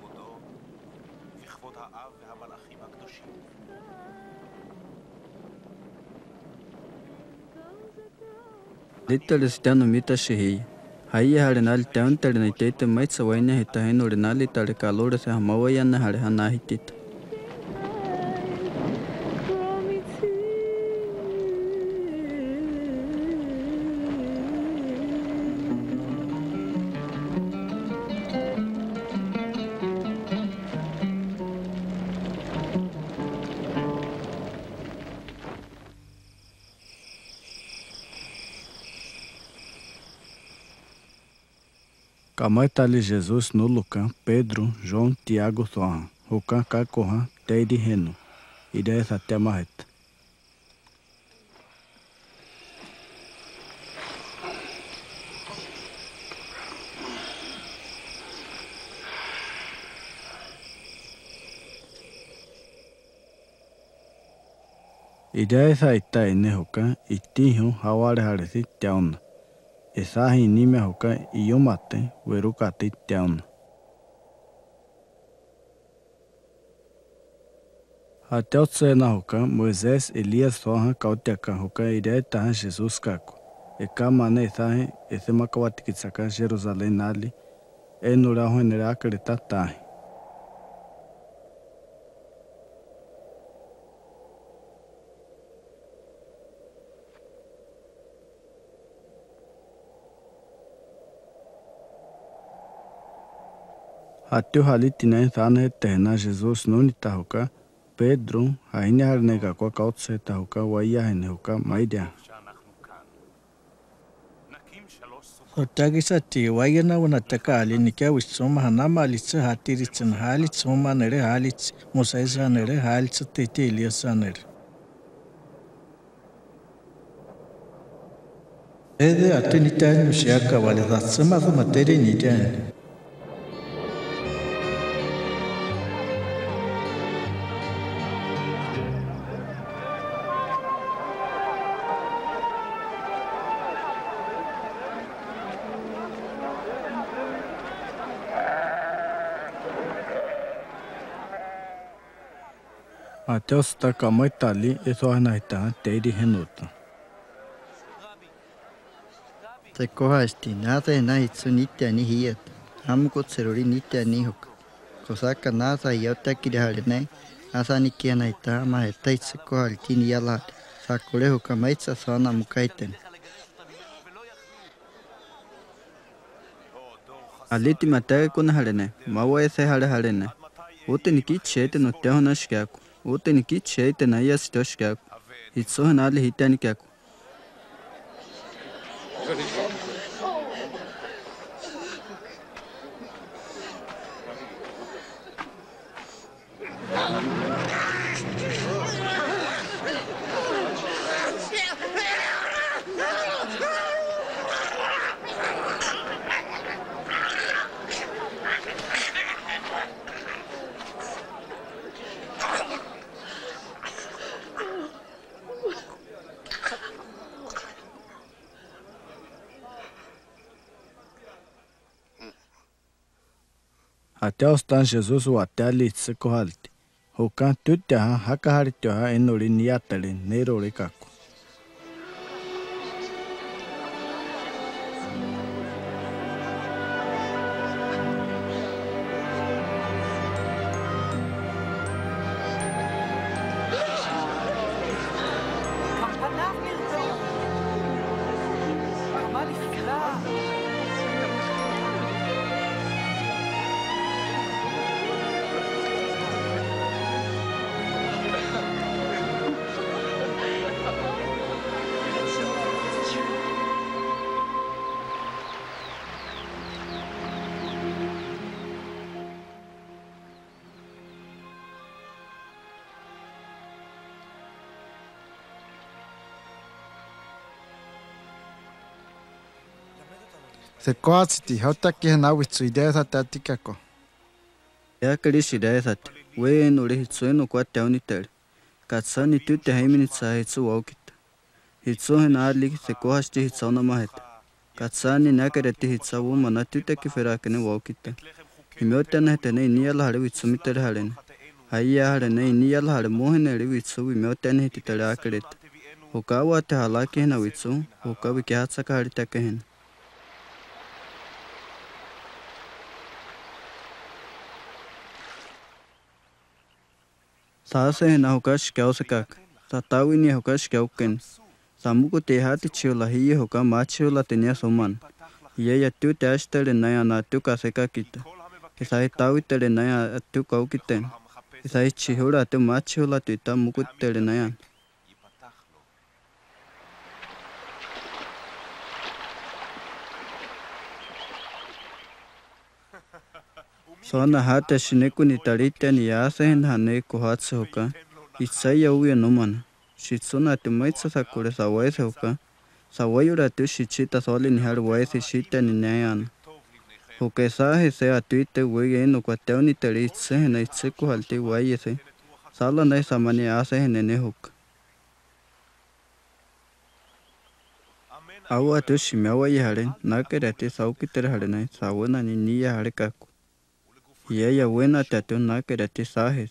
Little stano mita shihia. Hai hale nali teantele na iteite maitsa waina hita henore nali tale kalore se hamawayana hale hanahitita. Kamaitali Jesus no Lucan, Pedro, João, Tiago, Sohan, Rucan, Kakohan, Teide, Reno. Ideia até marreta. Ideia essa ita ene Rucan, Itihon, Haware Haresi, Teuna. Essa rinime Rucan, Iomate, Werucate, Teuna. Até o Tsena Rucan, Moisés, Elias, Sohan, Cautiacan, Rucan, Ideia Tahan, Jesus, Caco. E Kamane, Sahen, esse Macauatikitsacan, Jerusalém, Nali, e Nura, Ruenera, Acredita, Tahen. Até o Halitina, Sana, Eterna, Jesus, Nunita, Rucan, Pedro, Haine Harnega, com a Cautse, Rucan, Waia, Rucan, Maidia. Otagisa ti wayana wanataka alinikia wisoma hanama alitsa hatiritsin halitsa homa nere halitsa mosaisa nere halitsa tete Eliasa nere. Ede atenita nusiaka wale dhatsama za materi nidani. Até o Staka Maitali, e só Naita, Teide Renuta. Se kohasti nasa na hitsu nitia ni hiet. Hamko tseruri nitia ni hoka. Kosaka nasa hiota kiri hale nai. Asa ni kia naita ma heta itse kohali tini yala. Sakure hoka maitsa sana mukaiten. Aliti matare kuna halene. Mawa ese hale halene. Ote ni kichete no teho na shikaku. Ote ni kichete na yasito shikaku. Hitsohe na ali hitani kaku. Até ostan Jesus o até ali se kohalti. Hokan tutyahan hakaharityoha enori niatali neirori kaku. Se koatsiti hautaki henawitsu idea tatikako. Ya karishi daesat. We enori hitsueno kwa taunitel. Katsani tute haiminitsa hitsu waukita. Hitsu henali se kohasti hitsauna maheta. Katsani nakareti hitsawu mana tute kiferakene waukita. Himiotana hetene iniala hare vitsumitere harene. Haya harene iniala hare mohenere vitsu himiotana hititare akareta. Hokawa te halaki hena vitsu. Hokawi kihatsaka haritake hena. Sase hena hokash kyau sekak. Tatawi ni hokash kyau ken. Samuko te hati chiola hiye hoka machiola tenia soman. Hiye ya tu te ashtere naya na tu kaseka kita. Isai tawi tere naya tu kau kiten. Isai chihura tu machiola tu ita muku tere naya. Sona hata shineku ni tarite ni yase hen hane kohatsu hoka. Isai ya uye nomana. Shitsuna te maitsa sakure sawaise hoka. Sawayura tu shichita soli ni haru waise shita ni nayana. Hoka sahe se atuite weye eno kwa teo ni tere itse hena itse kuhalte waye se. Sala nai samani ase henene hoka. Awa tu shimewa ye hare. Nakerate saukitere hare nai. Sawana ni niya hare kaku. Yeye wena tatu nakerate sahes.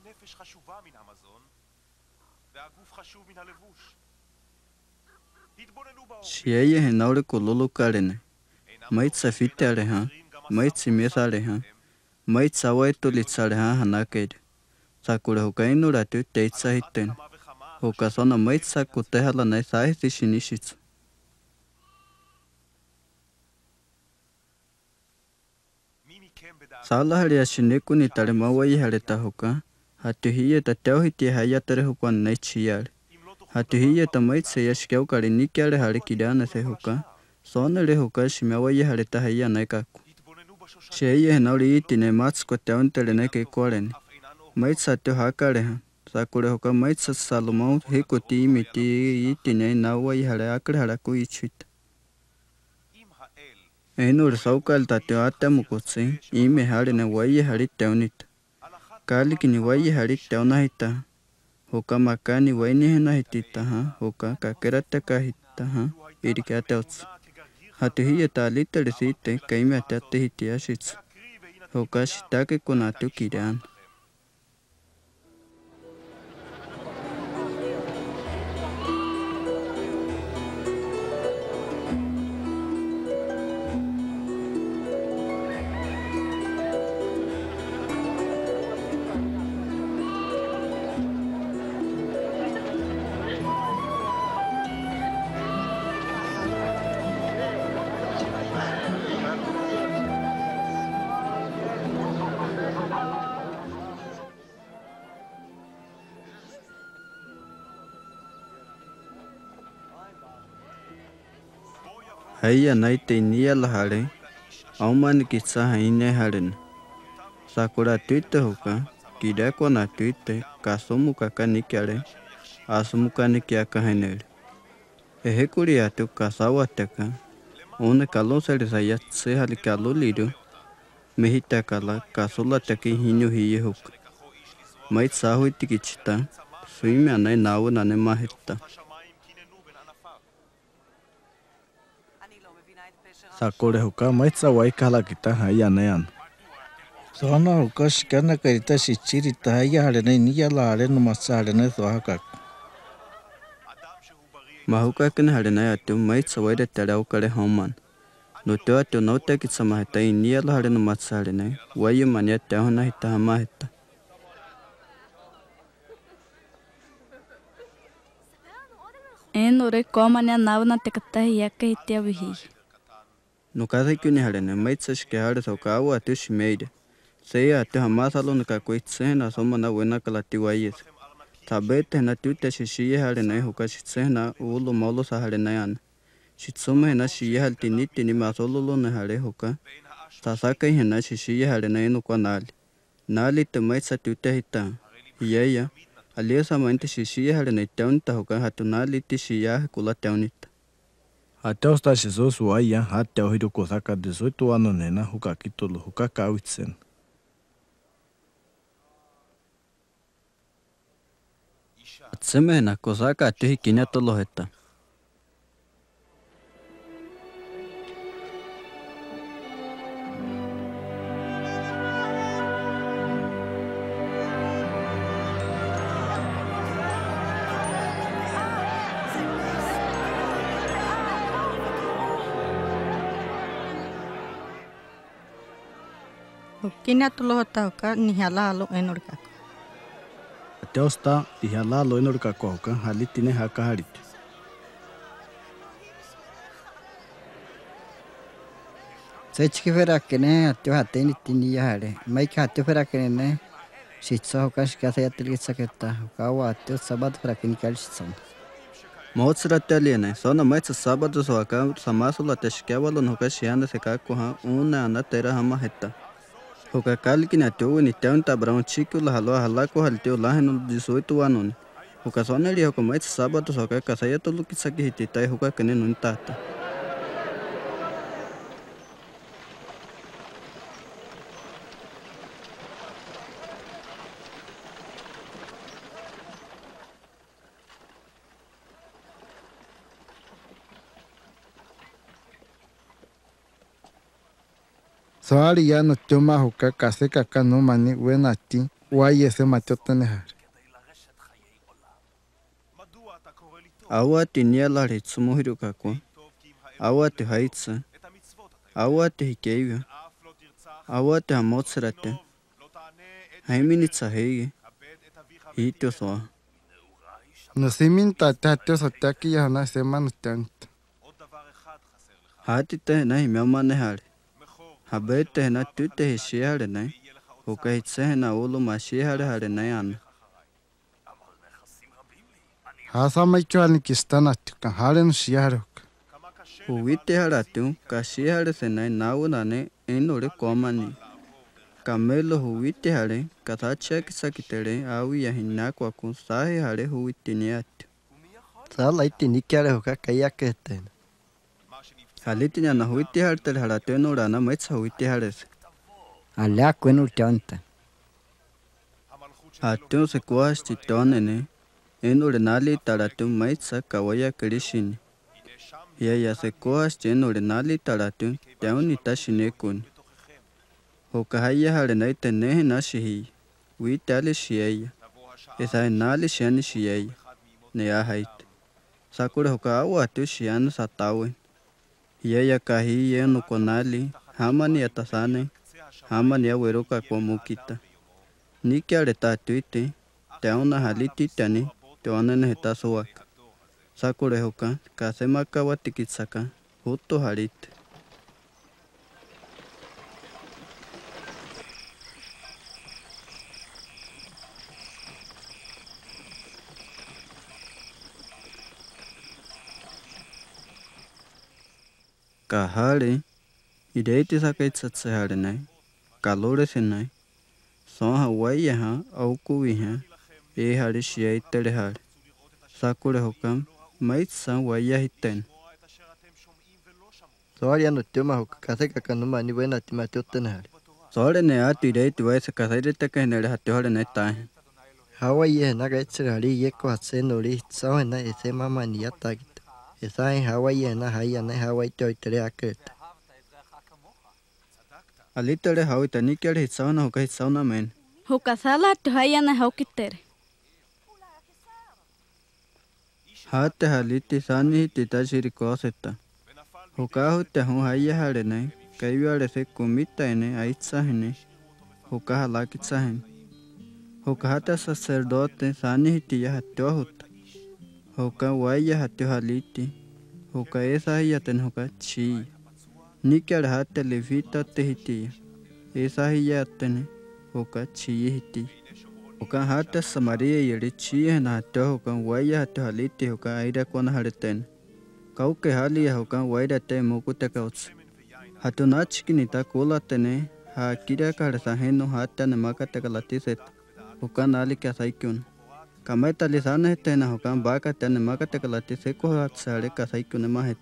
Shiyeye henaure kololo karene. Maitsa fitare ha. Maitsi mesare ha. Maitsa waito litsare ha hanakere. Sakure hokainu ratu teitsa hiten. Hokasona maitsa kutehala nai sahesi shinishitsu. Sala hari ashineku ni tare mawayi hareta hoka. Hatu hiye ta teo hiti hayatare hokwan nai chiyare. Hatu hiye ta maitse yashikau kare nikiare hare kidana se hoka. Sonere hoka shimewayi hareta haya nai kaku. Sheye henauri iti ne matsuko teontere ne ke korene. Maitsa teo hakare ha. Sakure hoka maitsa salomau heko ti imiti iti ne nawayi hare akare haraku ichuita. Enur saukal tateo atamukotse ime hare ne waye hare teonita. Kaliki ni waye hare teonahita. Hoka makani waini hena hitita ha. Hoka kakerata kahita ha. Irike ateotsu. Hatu hiye talita resite kaime atate hiti ashitsu. Hoka shitake konatu kireana. Haya naite niya lahare. Aumani kitsa haine haren. Sakura tuite hoka. Kideko na tuite. Kasomu kaka nikiare. Asumu ka nikiaka hainere. Ehekuri atu kasawa teka. One kalon sari sayat se hali kalo liru. Mehita kala kasola teki hinu hiye hoka. Mait sahu itikichita. Suime anai nawa nane mahita. Sakure hoka maitsa wai kala kita haya nayan. Sono hukas kana karita sichiri tahaya harene ni yala harene masarene sohaka. Mahuka kan harena atu mait sawaida tarau kare homan. No to atu no te kitsama heta ni yala harene masarene. Wayu mania tahona hita hama heta. En ore komania navna tekatahi yaka hitia vihi. No kada kuni harene mait sashke hare soka awu atu shimeide. Seya atu hama salo nika kuitsena soma na wena kalati wayes. Tabete na tuta shishiye harene huka shitsena ulu molo sa harene yan. Shitsuma hena shiye halti niti ni masololo ne hare huka. Sasaka hena shishiye harene inu kwa nali. Nali te mait sa tuta hita. Hiyeya. Aliasa mainte shishiye harene teunita huka hatu nali ti shiya kula teunita. Até os taxizos uaia, até o Rio Cosaka dezoito anos nena, huka kitolo, huka kauitsen. Tseme na Cosaka atu hikinya tolo heta. Kina tulo hota ka ni halalo enorka. Até os ta, e halalo enorka koka, halitine haka harit. Sechki fera kene atyo hateni tini hare. Mai ka atyo fera kene shitsa hukas kasa yatil saketa. Hukawa atyo sabat fera kene kal shitsa. Motsra taliene, sona maitsa sábado soaka samasula teshkewalo nuka shianda sekaku ha una anatera hama heta. Huka kaliki na teu ni teunta brown chico la halo halako halteu la no dezoito anos. Huka sona ri huka maitsa sábado soaka kasaya tolu kisaki hititai huka kene nun tata. Soari ya no toma huka kase kaka no mani wenati waye se matotane har. Awa tinia la ritsumo hiruka kwa. Awa te haitsa. Awa te hikeiwa. Awa te hamotsrate. Haiminitsa hege. Hito soa. No simin tatatio sotaki ya na semana tanta. Hati te na himiamane hare. Habete na tute hishiare na. Huka hitse na ulu mashiare hare na yana. Hasa maichwani kistana tuka haren shiare huka. Huwite haratu kashiare senai naunane enore komani. Kamelo huwite hare kasacha kisakitere awi ya hinakwa kunsahe hare huwite niatu. Sala itini kare huka kaya keten. Halitinya na huwite hartel haratu enora na maitsa huwite hares. Alea kwenu tanta. Hatu se kuas chitonene. Enore nali taratu maitsa kawaya kirishini. Yaya se kuas chenore nali taratu teuni tashinekun. Hokahaya hare naite nehe na shihi. Witali shiaya. Esa nali shiani shiaya. Nea haite. Sakura hokawa atu shiana satawe. Yaya kahi yenu konali. Hamani atasane. Hamani aweroka kwa mukita. Niki areta tuite. Teuna haliti tani. Teona neheta suwaka. Sakura hoka. Kasemaka watikitsaka. Huto harite. Kahare, ideiti sakaitsatse hare nai, kalore se nai, soha wai ha au kuwi ha, e hare shiai tere hare. Sakura hokam, maitsa wai hiten. Soari ya no toma huka kase kaka no mani buena timateo tenhare. Sore ne atu ideiti wai se kasaire teka henere hatu hare nai tahi. Hawaii ye na gaitsir hari ye ko hatse no ri sawa na ese mama ni yatagita. Esa en Hawaii na haya na Hawaii te oitere aketa. Alitere hauita ni kiari hitsauna huka hitsauna men. Huka salatu hayana haukitere. Hate haliti sani hiti tajiri kosetta. Huka hutte hu haya harene. Kaiviare se kumita ene aitsahene. Huka halakitsahene. Huka hata sacerdote sani hiti ya hatio hutta. Huka waya hatio haliti. Huka esa hiyaten huka chi. Nikiar hate levita te hiti. Esa hiyatene huka chi hiti. Huka hata samaria yeri chi hena hatio huka waya hatio haliti huka aira kona hareten. Kauke hali ya huka waira te mukute kauts. Hatu nachkinita kula tene ha kira karsa heno hata ne makate kalatiset. Huka nali kya saikyun. Kamaita lisana hetena huka baka tene makate kalatiset ko hat sare ka saikyun mahet.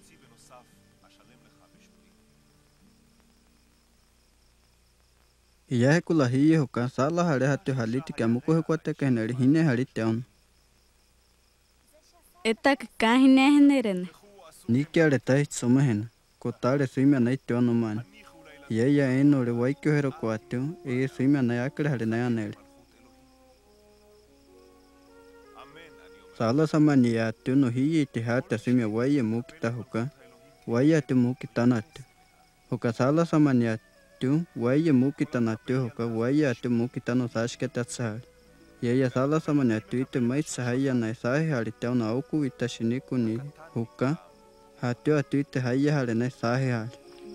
Iya kula hiye huka sala hare hatu haliti kya muko hekwate keneri hine hariteon. Eta kahine heneren. Nikia retai somehen. Kotare suimia na itio no man. Yaya eno re waikyo hero kwatio e suimia na yakre hare na yanere. Sala samani ya tu no hiye te hata suimia waye mukita huka. Waye te mukita natu. Huka sala samani ya tu waye mukita natu huka waye te mukita no sashke tatsar. Yaya sala samani ya tu ite mais sahaya na sahi hare teo na oku ita shiniku ni huka. Hatio atu ite haya hare na sahi hare.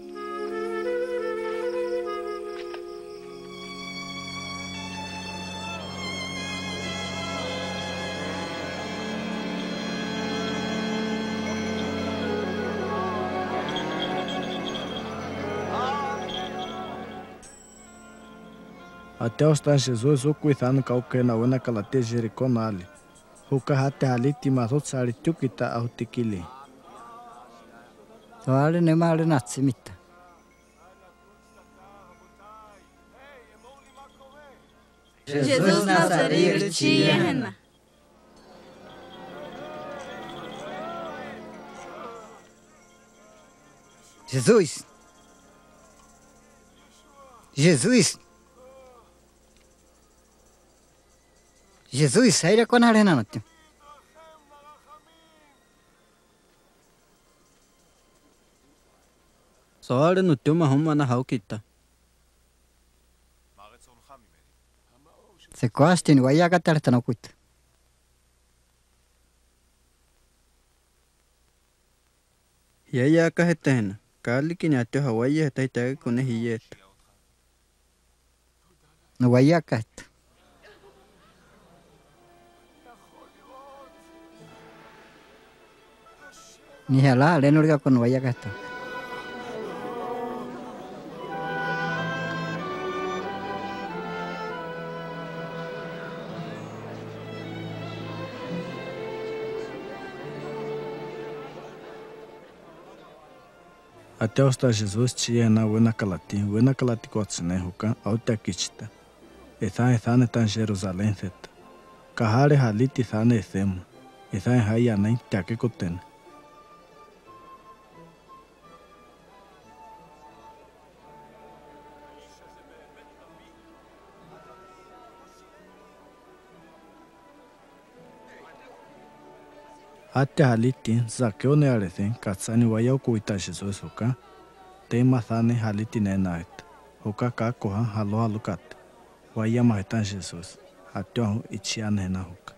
Até o Stan Jesus o cuidando com o que na una calate Jericó nali. Huka hate haliti mazot sari tukita autikili. Soare ne mare natsimita. Jesus Nazareno chia hena. Jesus. Jesus. Jesus, saira con arena natte. Soare no teu mahoma na haukita. Se koastin vaya katarta no kuit. Yaya kahetena. Kali kinyatio hawaii hetaita kune hiyet. No vaya kat. Ni hala lenurga con vaya kat. Até o Stan Jesus tinha na una calati, una calati kotsene huka auta kichita. Ethan ethan etan Jerusalém seta. Kahare haliti thane esema. Ethan haya na intake koten. Até haliti zakeu ne aresen katsani waya kuita Jesus huka. Te mathane haliti ne nait. Huka ka koha halo halukat. Waya mahita Jesus. Atyo ichiane na huka.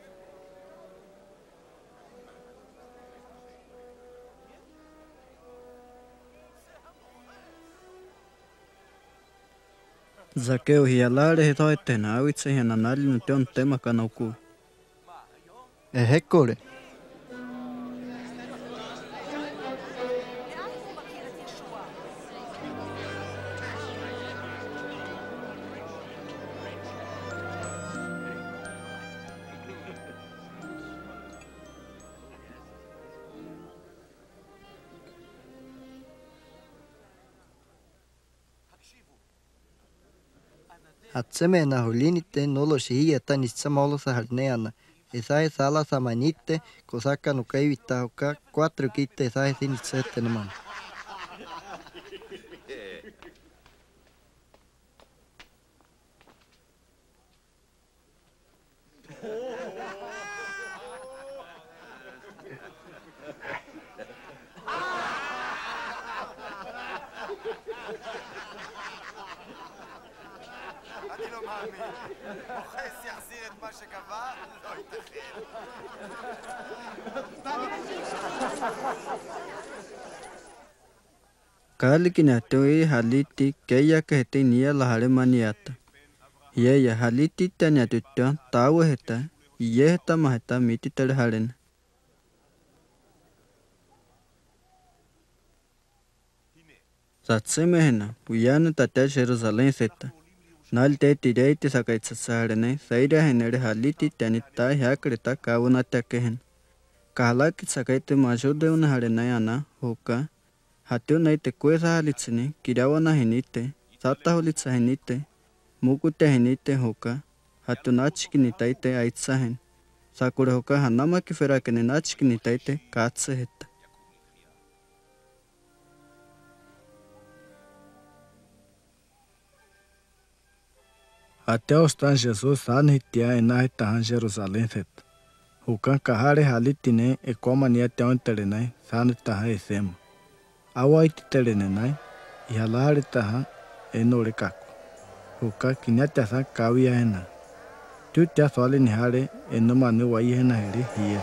Zakeu hialare hetoitena awitse hena nali no teu tema kanauku. E hekore. Atseme na holinite nolo shihia tan itsamolo sa harneana. Esa es sala samanite, cosaka no kaivita hoka, cuatro kite esa es in sete naman. Kali kinatoi haliti keya kehte nia lahare maniata. Yeya haliti tanya tutto tawo heta yehta mahta miti terharen. Satse mehna puyana tata Jerusalem seta. Nal te tireite sakaitsa sarene saida henere haliti tanita hyakrita kawuna takehen. Kala ki sakaite majude una harena ana hoka. Hatio naite kuesa halitsini kirawana henite sata holitsa henite mukute henite hoka hatio nachiki nitaite aitsahen sakure hoka hanama ki ferakene nachiki nitaite katse heta. Até os tan Jesus sanhitia ena tahan Jerusalém set. Hoka kahare halitine e komania tão terenai sanitaha esema. Awa iti terenenai ihalahari taha enore kaku. Hoka kinyata sa kawia hena. Tutia swali ni hare enumane wai hena here hiye.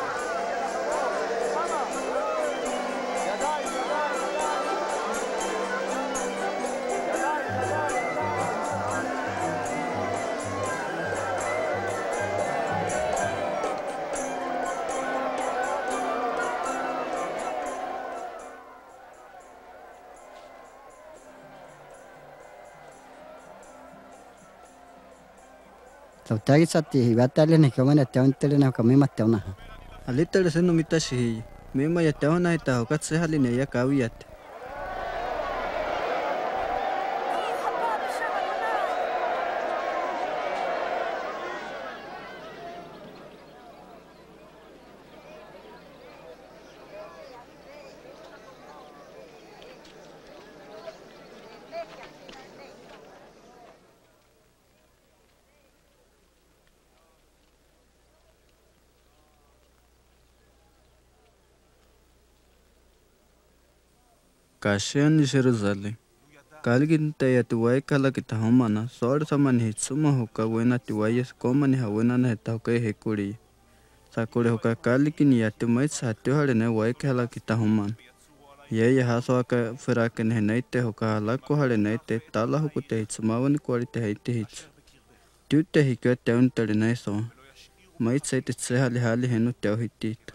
Tautagi sati hibatale ni kamana tauntere na kamima tauna. Alitere senu mitashi mema ya tauna ita hokatse haline ya kawiyate. Kashian Jerusalem. Kalgin te atuai kala kita homana sor saman hitsuma hoka wena tuayes komani hawena na heta hoka hekuri. Sakure hoka kalkin yatumai satyo harene wai kala kita homana. Ye ya haso aka feraken henaite hoka halako harenaite tala hokute hitsuma wani kuarite heite hitsu. Tute hika teun tarinai so. Mait saite tse hali hali henu teo hitito.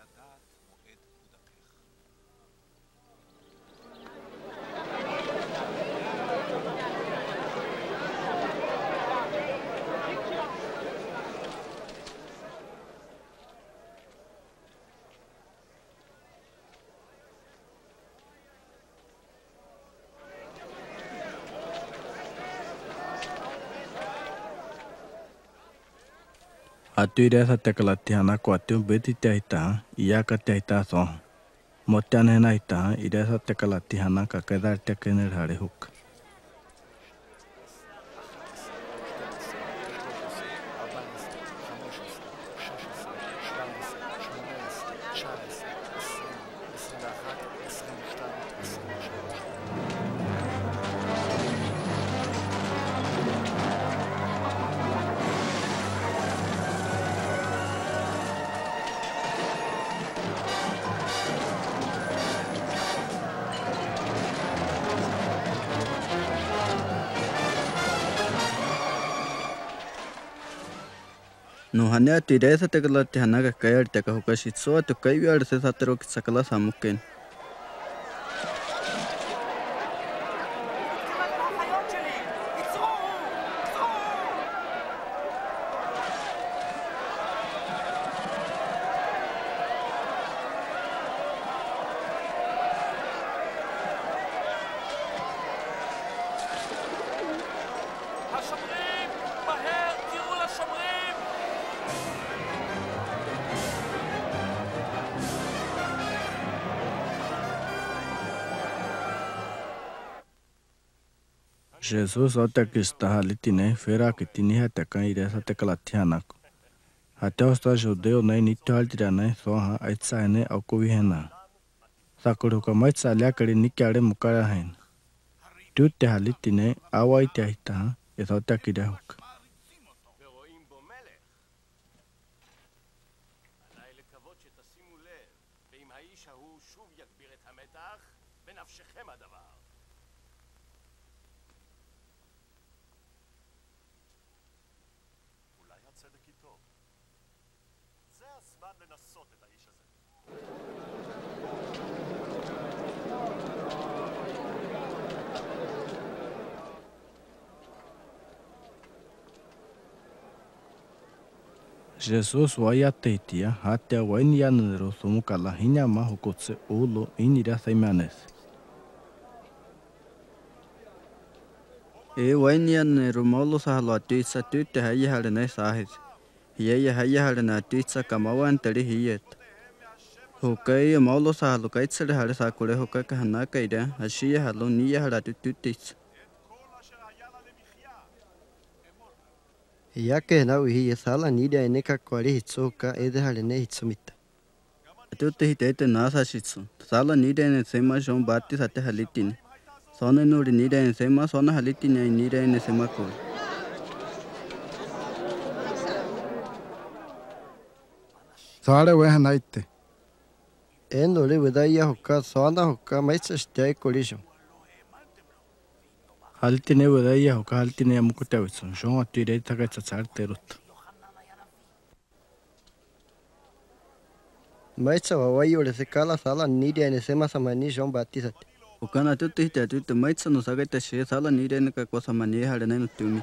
Atu ida sa tekalati hana ko atu beti taita iya ka taita so. Motian hena ita ida sa tekalati hana ka kedar tekener hare huk. No hanya tidak sa tegala tihana ka kayar teka hokashi so atu kayu ar se satero ki sakala samuken. Jesus ota kista halitine fera kitini hata kan ida sa tekalatiana ko. Hata osta judeo nai nitto haltirana soha aitsa ene aukovi hena. Sakuru ka maitsa lya kare nikyare mukara hen. Tutte halitine awaita hita esota kida huk. האיש ההוא שוב יגביר את המתח, בנפשכם הדבר. אולי הצדק איתו. זה הזמן לנסות את האיש הזה. Jesus waya teitia hatia wainia nero sumukala hinya mahukotse ulo inira saimanes. E wainia nero molo sahalo atuitsa tutte haya halene sahis. Hiya haya halene atuitsa kamawan tari hiyet. Hukai molo sahalo kaitsere hale sakure hukaka hanaka ida hashiya halo niya halatu tutis. Yake na uhi sala nidia eneka kwari hitsoka ede halene hitsumita. Tutte hitete nasa shitsu. Sala nidia ene sema shon batti sate halitini. Sona nuri nidia ene sema sona halitini nidia ene sema kul. Sare weha naitte. Enore wedaya hokka sona hokka maitsa shtay kolishon. Halitine wedaya hokka halitine amukutawitsun. Shon atire takaitsa tsarterut. Maitsa wawayo le sekala sala nidia ene sema samani shon batti sate. Ukana tutte hita tutte maitsa no sagaita she sala nidia ene ka kosa mani halene no tumi.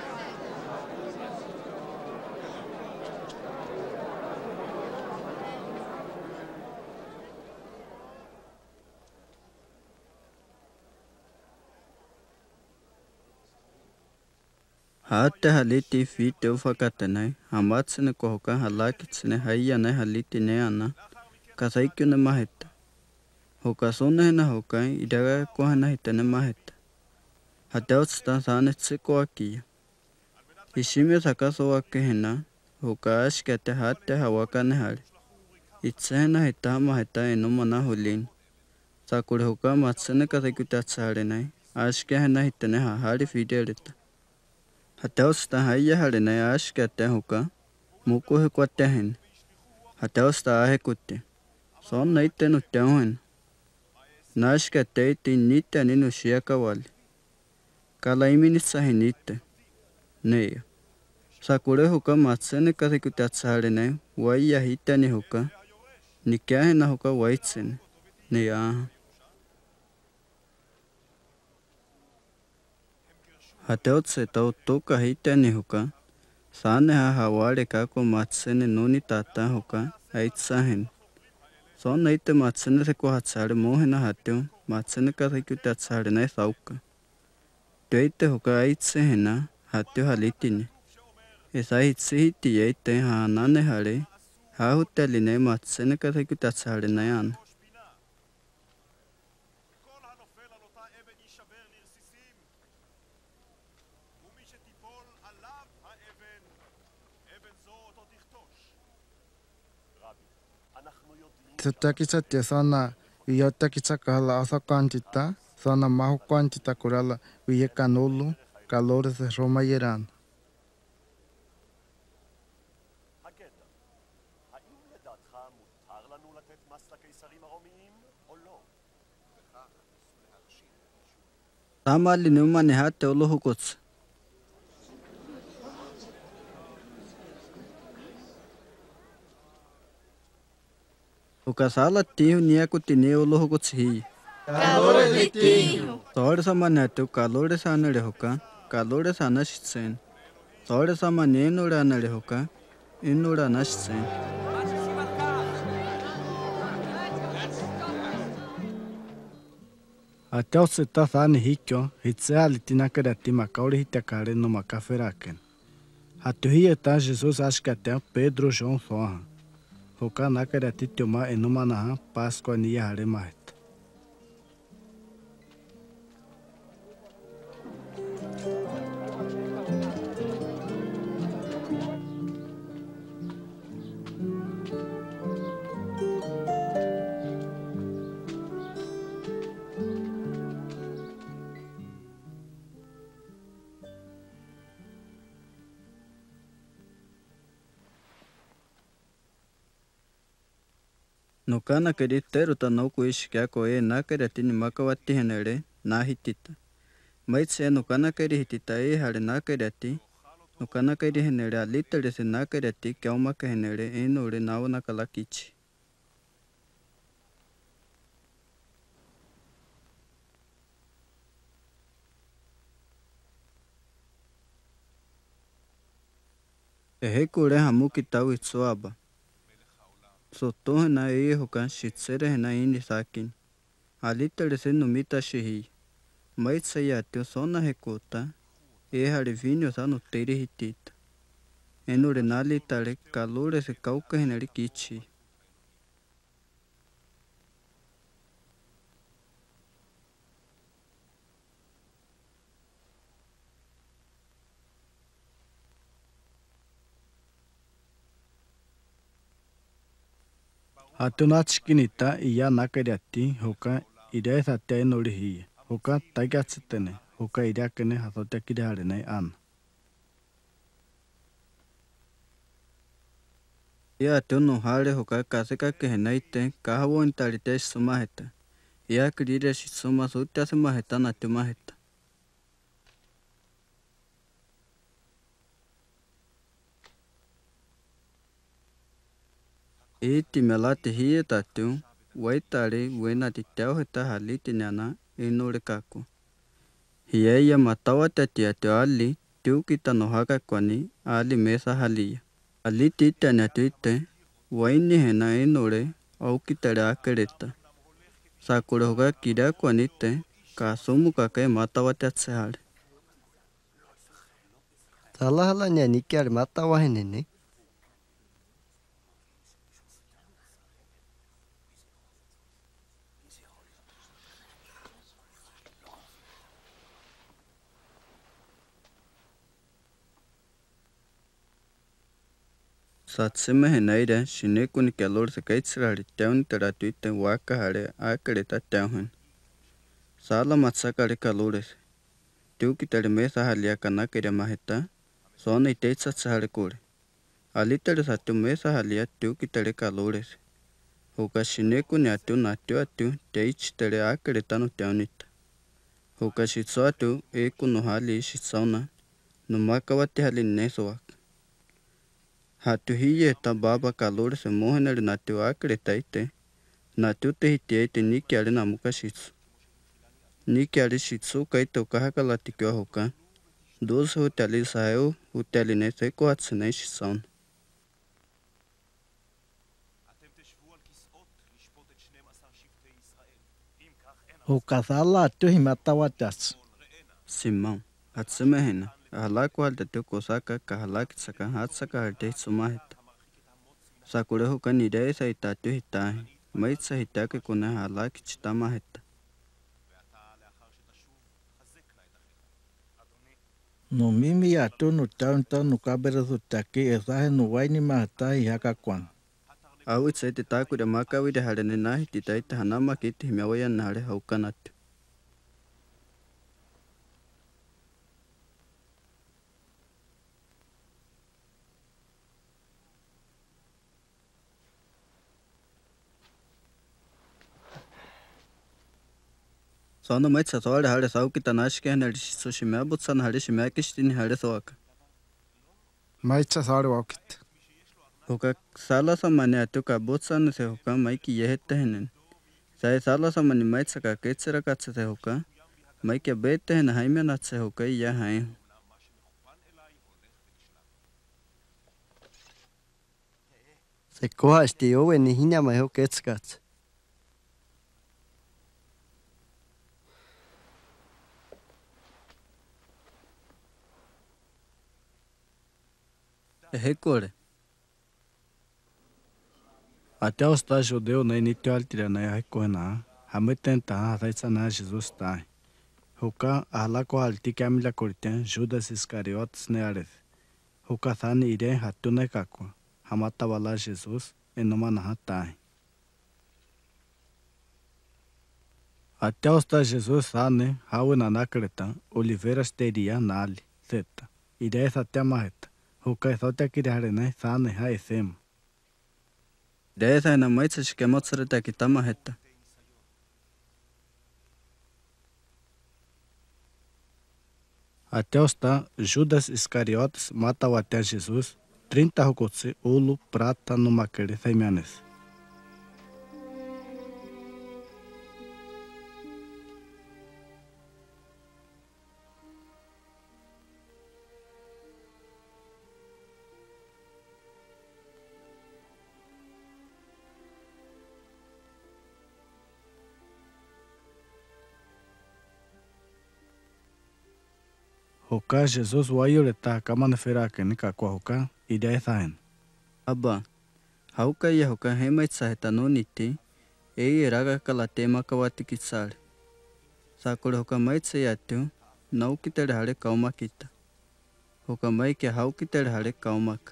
Hatta haliti fite ufakatane hamatsine kohoka halakitsine hayane halitine ana kasaikune mahetta hoka sonne hoka idaga kohana hitane mahetta hatausta sanetse koakia ishime sakaso wakehena hoka ashkate hatta hawakane hali itsena hita mahetta enumana hulin sakure hoka matsene kasaikutatsaare nai ashkehena hitane hali fideleta Hatausta haya halena ashkate huka muku hekwate hen hatausta ahe kutte son naite nutte hen nashkate ti nitte ninu shiaka wali kala imini sahinite neya sakure huka matsene kasikutatsahalene waya hitani huka nikahena huka waitsene neya Hateotse tau toka hitani huka sane ha haware kako matsene noni tata huka aitsahen son naite matsene se ko hatsare mohena hateo matsene ka seku tatsare na sauka teite huka aitsehena hateo halitini esa hitse hiti yeite ha nane hare ha huteline matsene ka seku tatsare na yan Takitsa te sana wiya takitsa kala asa kantita sana mahu kantita kurala wiya kanulu kalores Roma yeran. Tamali numane hate olo hukots Ukasala tiu niaku tineo lo hukots hi. Calores tiu. Tore samanatu calores anare huka calores anashitsen. Tore samaneno ranare huka inura nashitsen. Atau seta thani hikyo hitse alitina kadati makauri hitakare no makaferaken. Hatuhi eta Jesus ashkate Pedro João Soha. Hoka nakadati tioma enumanaha Páscoa niya hare mahet. No kana keri teruta no kuishi kako e na keri atini makawati henere na hitita. Maitse no kana keri hitita e hare na keri ati. No kana keri henere alitere se na keri ati kia umaka henere e no re na wana kalakichi. E he kure hamuki tau itsoaba. So tohe na e hoka shitsere hena ini sakin. Alitere se no mita shihi. Maitsa ya teo sona he kota. E hare vinyo sa no teire hitita. E no re na alitare kalore se kauka henere kichi. Hatuna chikinita iya nakariati hoka ide satia enori hi hoka tagatsitene hoka iriakene hasotia kireharene an. Ia teo no hare hoka kaseka kehenaite kahawo intarite sumaheta. Ia kirire suma sutia sumaheta na tumaheta. Iti melate hie tatu, waitare wena titau heta haliti nyana inore kaku. Hie ia matawa tatia teo ali, tiu kita no haka kwani ali mesa halia. Ali tita nyatuite, waini hena inore au kitare akereta. Sakure hoka kira kwanite, kasumu kake matawa tatse hale. Talahala nyani kiare matawa henene. Satsime henaire shineku ni kalor se kaitsrari teun teratuite waka hare akereta teun. Sala matsakare kalores. Tiu kitare mesa halia kanakere maheta, sona iteitsa tsahare kore. Alitere satu mesa halia tiu kitare kalores. Hoka shineku ni atu na tiu atu teichitere akereta no teunita. Hoka shitso atu eku no hali shitsona, no makawati hali neso waka. Hatu hiye ta baba kalore se mohenere na tiu akereta ite, na tiu te hiti ite nikiare na muka shitsu. Nikiare shitsu kaito kahakala tikyo hoka. Doze hoteli sayo hoteli ne seko hatsune shitsona. Hoka sala atu himatawa tatsu. Simão, hatsume hena. Ahalaku halte teo kosaka kahalaki tsaka hatsaka halte sumaheta. Sakure hoka nidei sa itatu hitahi. Maitsa hitake kune halaki chitamaheta. No mimi atu no taunta no kabere sutaki esahe no waini mahata hihaka kwan. Au itsaite takure makawide hare ne nahi titaita hanama kiti himiawaya nare haukanatu. Sono maitsa soare hare sau kita nashike hene rishiso shimea butsan hare shimea kishtini hare soaka. Maitsa saare wakit. Hoka sala samani atu ka butsan se hoka maiki yehete henen. Sai sala samani maitsa ka ketsera katse se hoka. Maiki abete hene haime natse hoka iya hain. Se kohasti owe ni hinyama ho ketskats. Hekore. Até o estágio judeu na initio altira na hekona, hametenta hasaitsa na Jesus tai. Hoka ahlako alti kamila korten Judas Iscariotes ne ares. Hoka thani ire hatune kakwa, hamata wala Jesus enoma na hatai. Até o estágio Jesus thane hawe na nakreta Oliveira steria nali seta. Ire sa te maheta. Hoka esote kire hare na thane ha esem. Deetha na maitsa shikemotsarita kitama hetta. Até está Judas Iscariotes mata até Jesus, trinta rocotse, ouro, prata, no maquere, feimianes. Hoka Jesus wayoleta kamana ferake ni kakwa hoka ide thaen. Abba, hauka ya hoka hemaitsa heta no niti, ei raga kalate makawati kitsare. Sakure hoka maitsa yatu, nau kitere hare kauma kita. Hoka maike hau kitere hare kaumaka.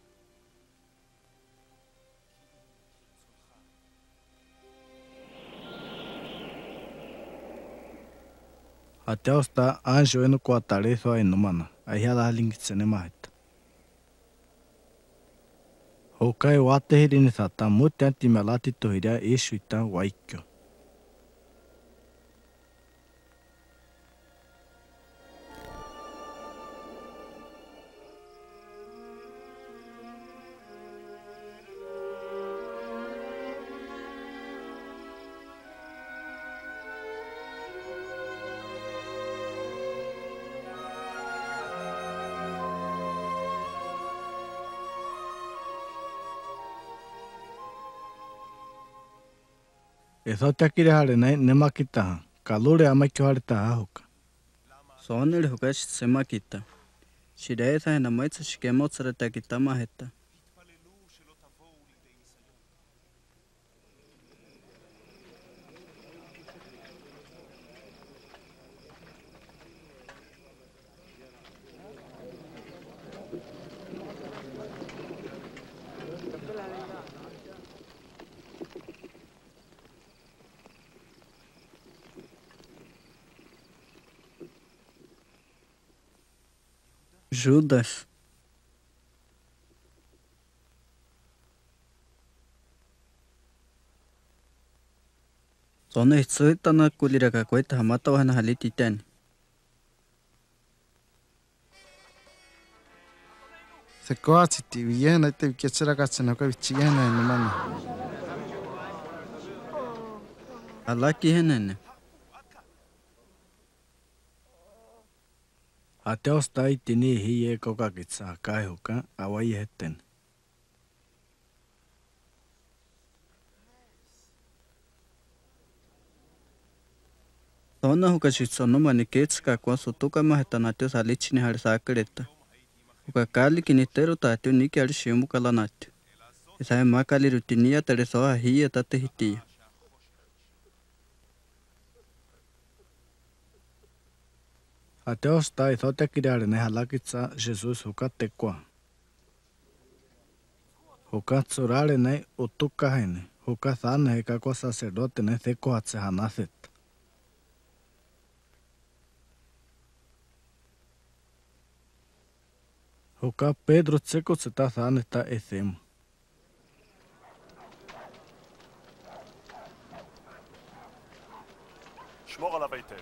Até está anjo eno kwa tarefa eno mana, ayala lingitsene mahita. Hokai wate hirini sata mutanti melati tohiria eshuita waikyo. Eso te akire hare nai nemakita, kalure amakyo hare ta hoka. Sonere hoka sema kita. Shideetha na maitsa shikemotsarita kitama hetta. Judas. Sona itsuita na kuliraka koita hamata wahana haliti ten. Se koatsiti vijena ite viketsera katsena ka vichigena eno mana. Alaki henene. Até está itini hiye koka kitsa kai hoka awai hetten. Sona hoka shitsono maniketska kwa sotoka maheta natio salichini hare sakereta. Hoka kali kinitero tatio niki hare shimu kala natio. Isahe makali rutinia teresoa hiye tate hitia. Até está isote akire ne halakitsa Jesus hoka tekwa. Hoka tsurare ne utuka hene. Hoka thana heka kwa sacerdote ne theko hatse hanaset. Hoka Pedro tseko tseta thane ta ethemu. שמור עליו היטב.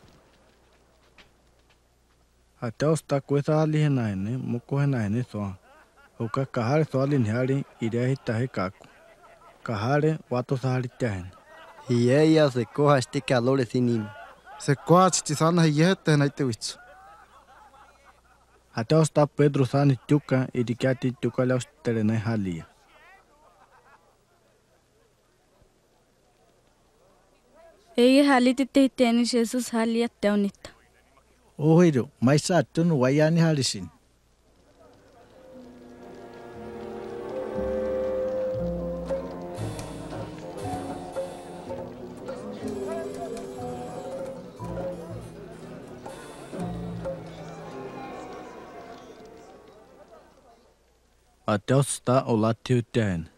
Até está coisa ali henane, muko henane só. Hoka kahare só ali nhari iria hitahe kaku. Kahare wato sahari tahen. Hiyeya se koha este calor sinim. Se koatsiti sana hiyete naite vitsu. Até está Pedro sani tuka irikiati tuka laus terene halia. Ei haliti tehiteni Jesus halia teunita. Ohiro, mas satun wayani halisin. Até está o latio ten.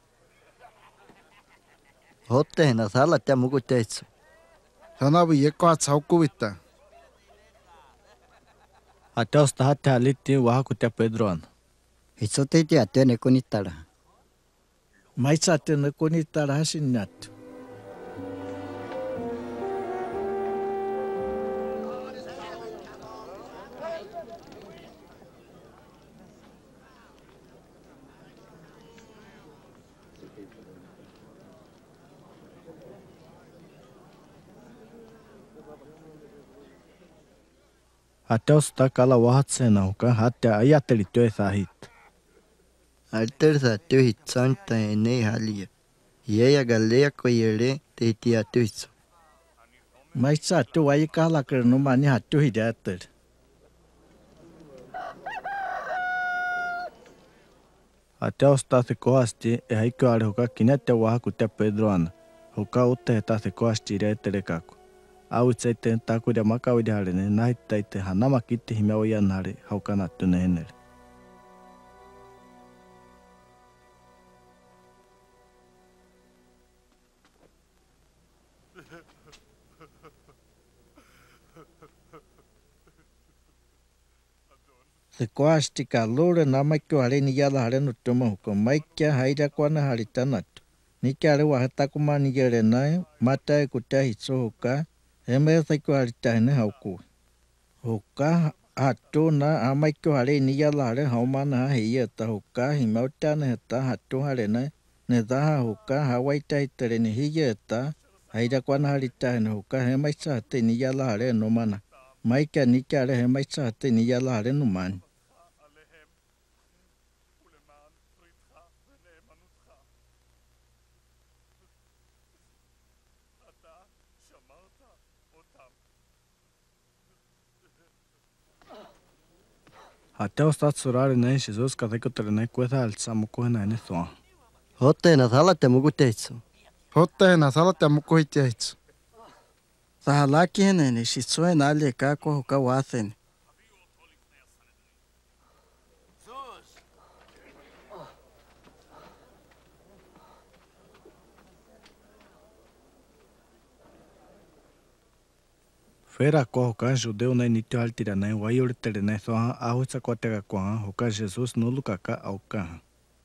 Hotte na sala te muku teitsu. Sana viye koats haukuvita. Até está hate haliti wahakutia Pedroan. Hitsote te atene kunitara. Maitsa tena koni tarasin natu. Ateusta kala wahatsena huka hatta ajatteli työtä hit. Alter tyhit santa ene halia. Jäjä galea koyere tehtiä tyhitso. Maitsa tu vai kala kerno mani hattu hidatter. Ateusta se koasti ja heikkoari huka kinette wahakutte Pedroan. Huka utte se koasti reettelekaku. Auitseitte takuida makaudiharinen naittaitte hanama kitti hime ojanhari haukanattunne hennelle. Se koasti kalluure namakko harini jala harenuttomo hukko maikkia haida kuana haritanattu. Nikäli wahatakuma nigere nai matai kuta hitso hukka. Eme saiko haritahine haukuu. Hukka hattu na amaikko harini jala hare haumana hahieta hukka himautane heta hattu harene. Ne daha hukka hawaita hittereni hieta. Haida kuana haritahine hukka hemaitsa hate ni jala hare nomana. Maikka nikäli hemaitsa hate ni jala hare numani. Ateusta surari näin Jesus katekottele näin kueta altsa mukuhe näin soa. Hotteena salatte muku teitso. Hotteena salatte muku teitso. Sahalaki henene shitsue nali kako huka wasen. Fera ko hoka judeu näin nittyo altira näin vaiurittele näin soa ahutsa kotega kohan hoka Jesus nulu kaka aukahan.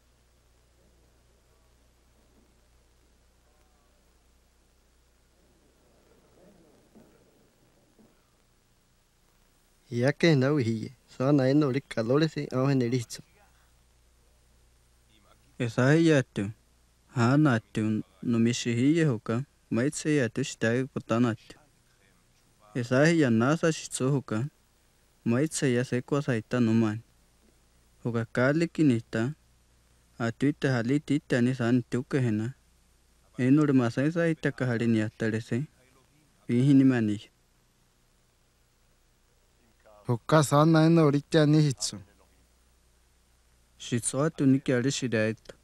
Yake nau hiye. Sana eno ri kaloresi auhene ritso. Esahi yattu. Haanattu numishi hiye hoka. Maitse yattu shitagi kutanattu. Esahi ya nasa shitso hoka. Maitse ya sekwa saita numan. Hoka kali kinita. Atuita haliti itani sani tuke hena. Enuri masai saita kahalini yattarese. Vihini mani. Hukka sana eno ritya ni hitso. Shitso atu nikiari shidaita.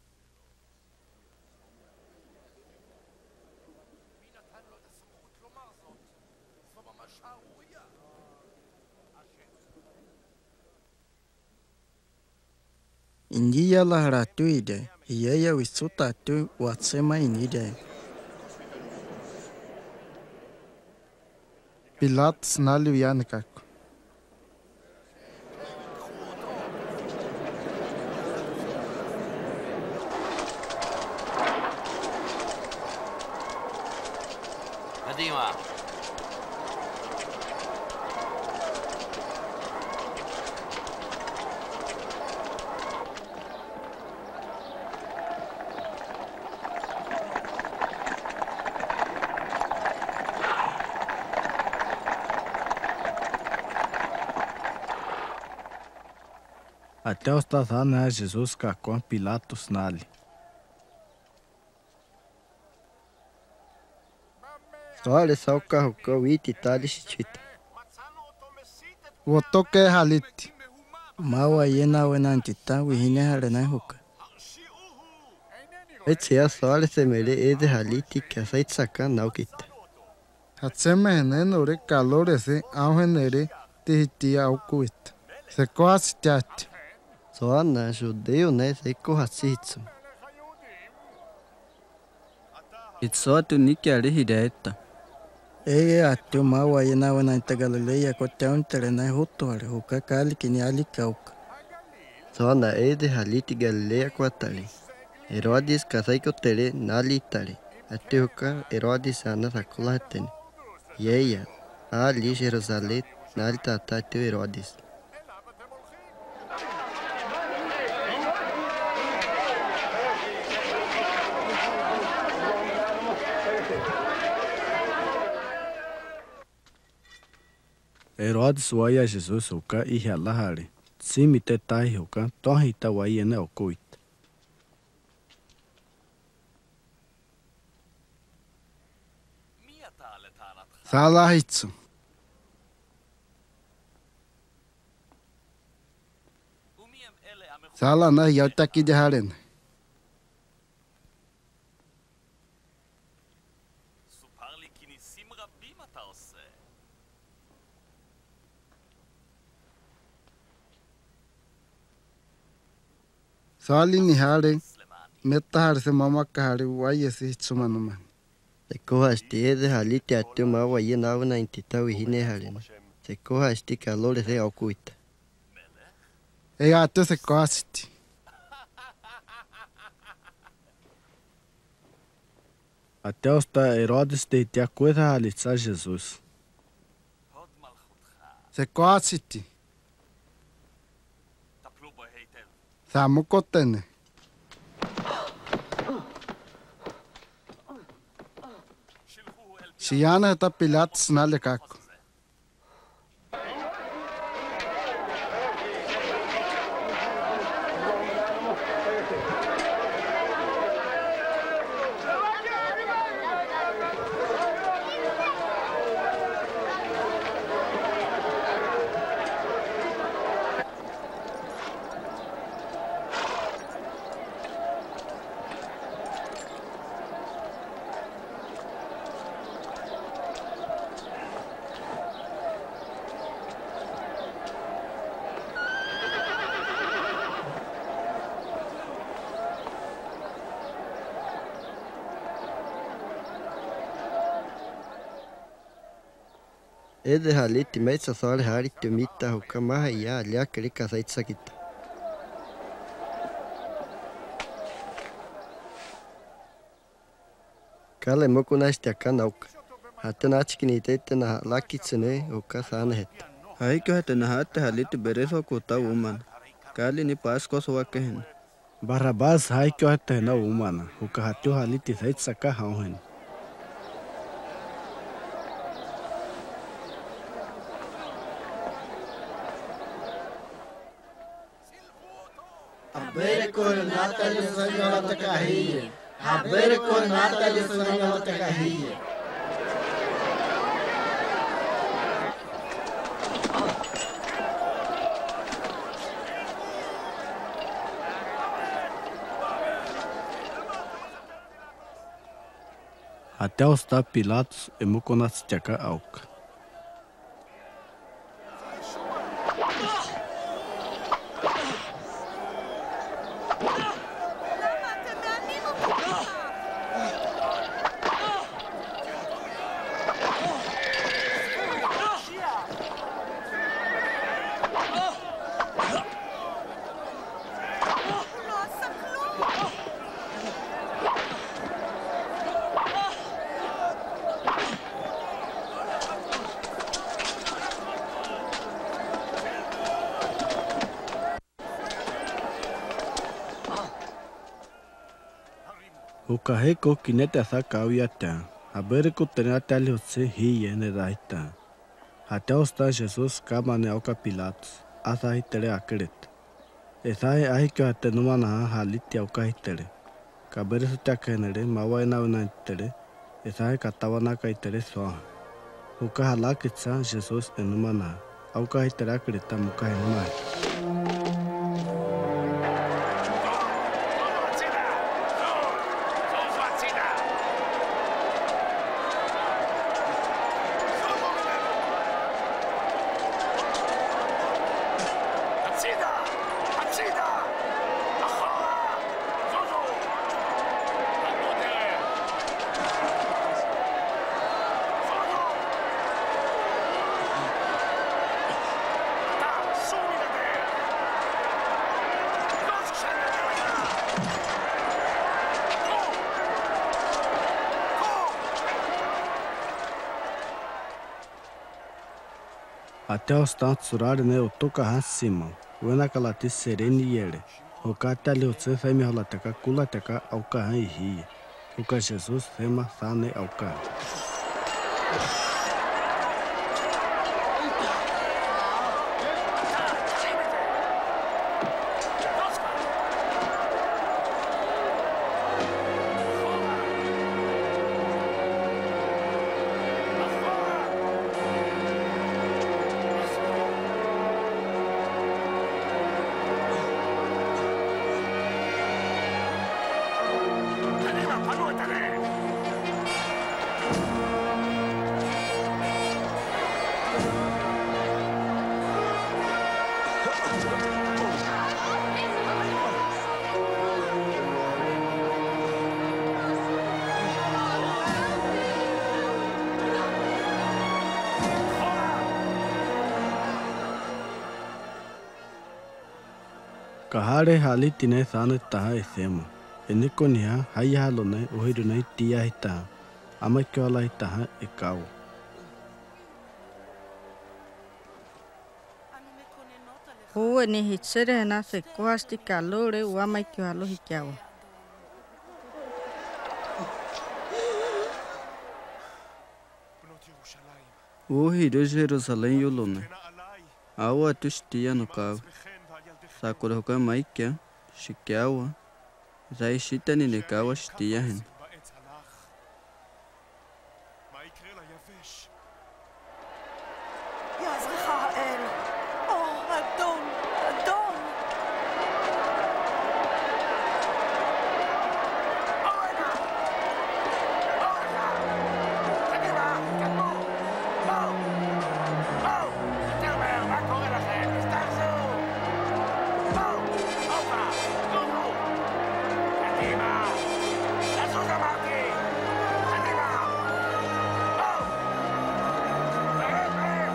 India la haratu ide. Iyeya wisuta tu watsema inide. Pilatus nali vianikaku. Adima. Ateusta sana Jesus kakon Pilatus nali. Soale sauka hukka witi tali shichita. Wotoke halitti. Mawa yena wenantita wihine harena hukka. Etsia soale semere ede haliti kasaitsaka naukita. Hatseme henen ore kaloresi auhenere tihitia aukuita. Se kohasi tiatti. Soana judeu ne seiko hasitso. Itso atu nikiari hidaita. Eye atu mawa yena wenanta Galileya kote untere na hutuare huka kali kini alikauka. Soana ede haliti Galilea kwatali. Herodes kasaiko tere nali tare. Atiuka Herodes ana sakulatene. Yeya. Ali Jerusalem nali tata tu Herodes. Herodes waya Jesus uka ihya lahare. Simi te tai uka tohi ta waya ne okuit. Salahitsu. Sala na yautaki de haren. Sali ni hare. Metta hare se mama ka hare waya se hitsumanuma. Se kohasti ede haliti atio mawa ye nauna intitawi hine halina. Se kohasti kalore se okuita. Ei atio se kohasti. Até osta Herodes te te coisa halitsa Jesus. Se kohasti. Samukotene. Siana ta Pilatus nale kako. Ede haliti meitsa sale hariti mita huka maha ya aliakari kasaitsa kita. Kale moku nasti akanauka. Hatena achikini teite na lakitsune huka saane hetta. Haikyo hatena hate haliti bereso kuta umana. Kali ni pasko suwakehen. Barabas haikyo hatena umana. Huka hatio haliti saitsa ka hauhen. Habere coronata de Senhora da Carrinha. Habere coronata de Senhora da Carrinha. Até osta Pilatus e mukonats teka auk. Ukaheko kinete asaka auyata. Habere kutena tali hotse hiye ne daita. Até osta Jesus kama ne auka Pilatus. Asa hitere akeret. Esahe ahikyo hate numana haliti auka hitere. Kabere sutakenere mawa ena una hitere. Esahe katawana ka hitere soha. Uka halakitsa Jesus enumana. Auka hitere akereta muka enumana. Até os tantos horários, né? Eu tô com cima. Eu na cala te sereni ele. O cata ali o se fez me rola teca cula teca ao carro e ria. O que Jesus fema sane ao carro. Kahare hali tine sane taha esema. Eniko niha haya halo ne uhiru ne tia hita. Ama kiola hitaha ekau. Uwe ni hitsere na se kohasti kalore uama kioalo hikiawa. Uhiru Jerusalém yulone. Awa tustia no kau. Sakura hoka maikia, shikiawa, zai shita ni nekawa shtia hen. יעזרך האל. או, אדון, אדון. אורנה! אורנה! קדימה, קדמו! בואו! בואו! יותר מהר, מה קורה לכם? הסתכלו! בואו! הופה! זוזו! קדימה! לזוז אמרתי! קדימה! בואו! מהר, מהר!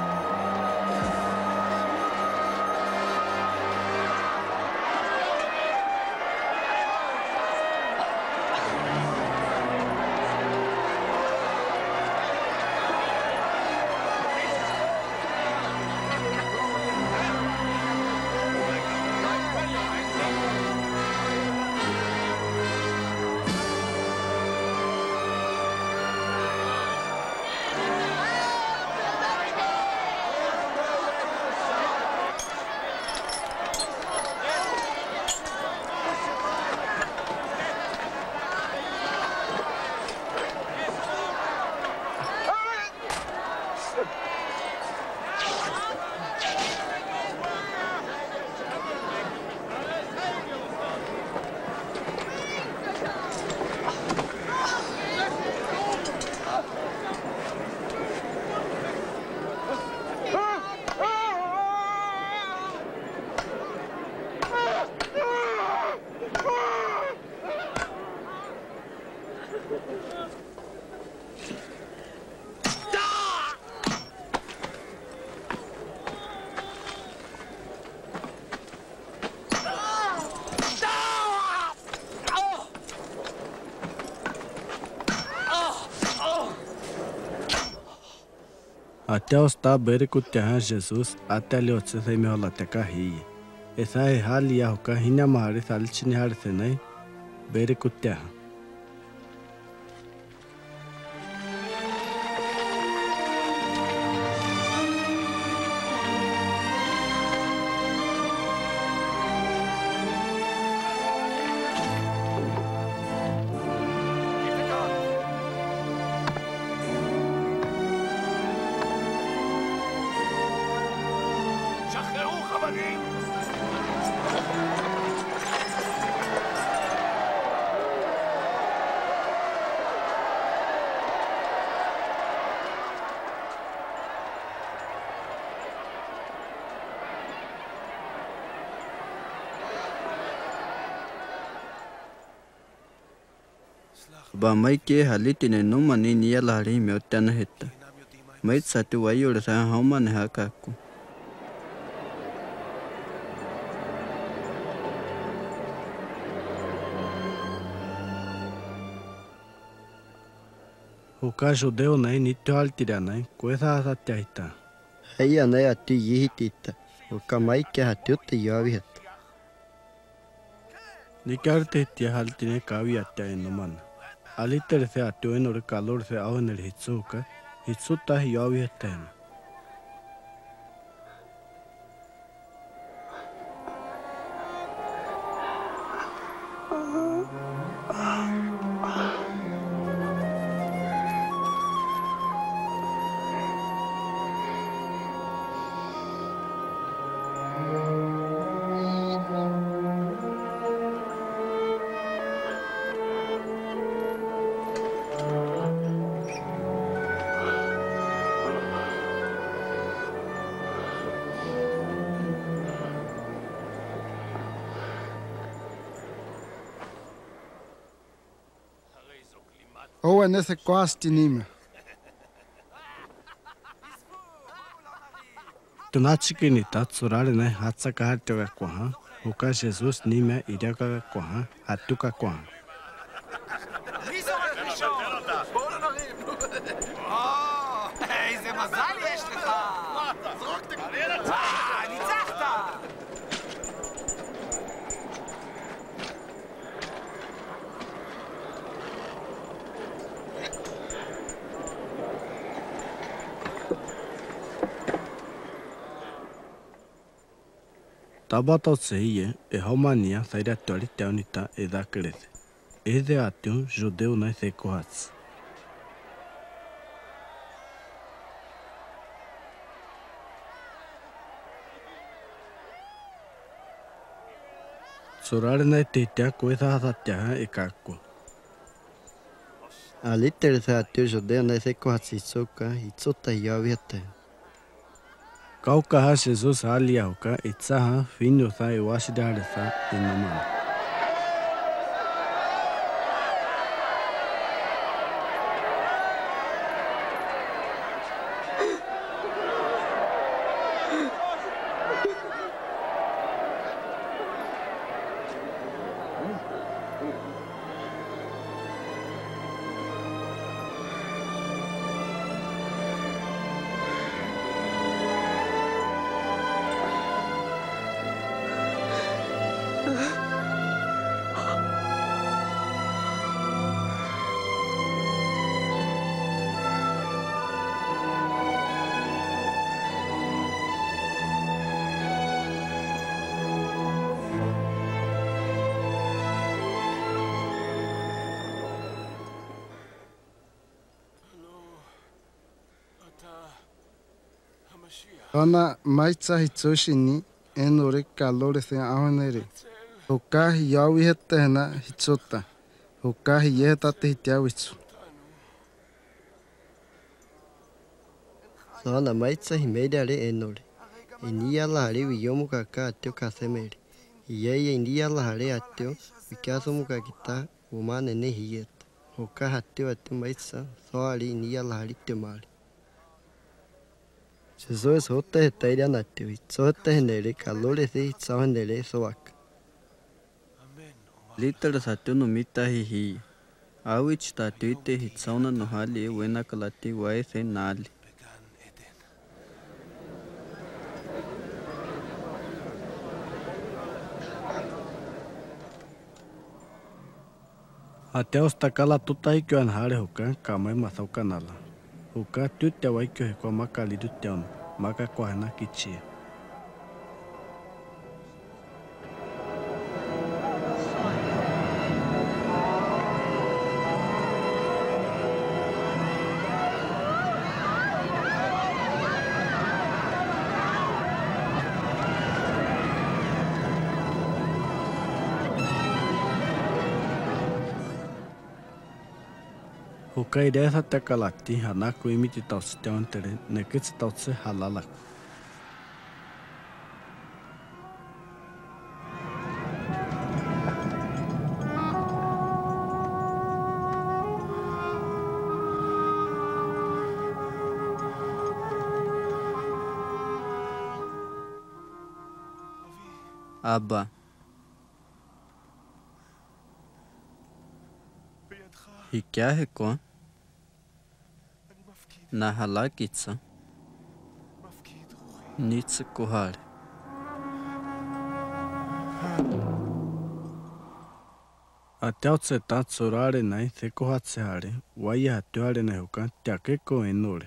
Até os tabere kutiaha Jesus até ali otse se me rola teca ria. Essa é hali a hoka hinya mahari salichini hari senai bere kutiaha. שחררו חבלים! Ba mai ke halitine no mani nia lari me otana heta. Mai satu wayo sa hauma ne hakaku. Hoka judeu nai nityo altiranai, coisa asa tiaita. Heia ne ati yihitita. Ukamaike hatiutti yavihet. Ni karte tia haltine kavi atta enomana. Alitter se atio enor calor se auner hitsuka. Hitsuta yavi hetena. Ou nesse quase nime. Tunachikini tatsurare ne hatsaka hatyoga kwaha. Huka Jesus nime iriaka kwaha. Hatuka kwaha. איזה מזל יש לך! אה, ניצחת! Tabato seie e Romania saíra tori teunita e da creze. Eze atiun judeu na secoats. Surare na titia coisa hasatia e caco. Alitter se atio judeu ne sekohatsitsuka hitsuta yavihet. Kaukaha Jesus aliauka itsaha finno sa e wasidare sa inomana. Ona maitsa hitsushini enore calor se ahonere. Hukahi yawi hetena hitsuta. Hukahi yehetate hitiawitsu. Sona maitsa himedare enore. Inia lahare wiyomuka ka atio kasemere. Yeye india lahare atio wikasumuka kita umane ne hiyet. Huka hatio atio maitsa soari inia lahare temare. Jesus hote hetaira natio. Hitsote henere calore se hitsa henere soak. Liter satio no mita hihi. Awich tatuite hitsauna no hali wena kalati wae se nali. Até os takala tutai kyan hare huka kamai masauka nala. Huka tutte waikyo hekwa makali dutteon maka kwahana kichie. Huka idea sa takalati hanaku imiti tausteon tere nekits tautse halalak. Abba. E क्या है कौन? ना हला किस्सा Nitsa kuhare. Ateautse ta tsorare nai seko hatse hare, waya hatioare na huka, tiakeko enore.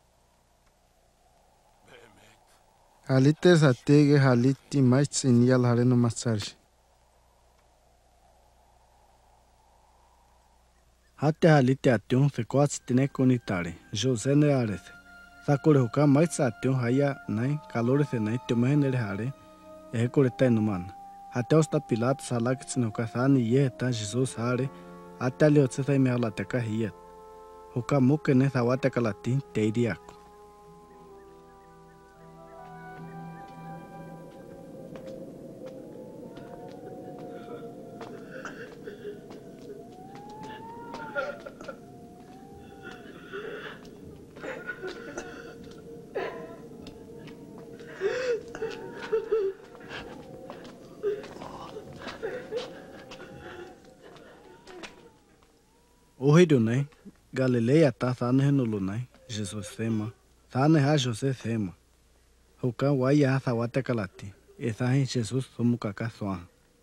Halite satege haliti maitsin yal hareno masarji. Hate halite ation seko hatse tineko nitare, Jose ne arese. Sakore huka maitsa ation haya nai, kalore se nai, tiomehenere hare, ehekore ta enumana. Hateosta Pilato salakitsin huka sani yeheta Jesus hare, atali otsesa ime halateka hiet. Huka mukene sawateka latin teiriako. Ohidunai, Galileia ta sane henulunai, Jesus sema, sane ha Jose sema. Huka waya ha sawateka lati, esahin Jesus sumukaka soa.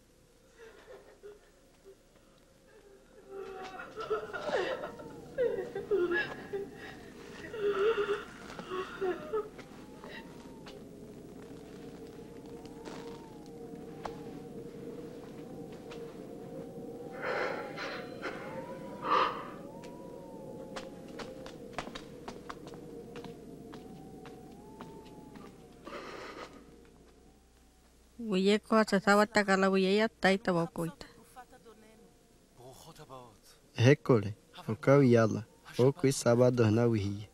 Uye kohatsa sawateka la uye ya taita wakoita. Hekore, hoka uyala, okui sábado na uhi.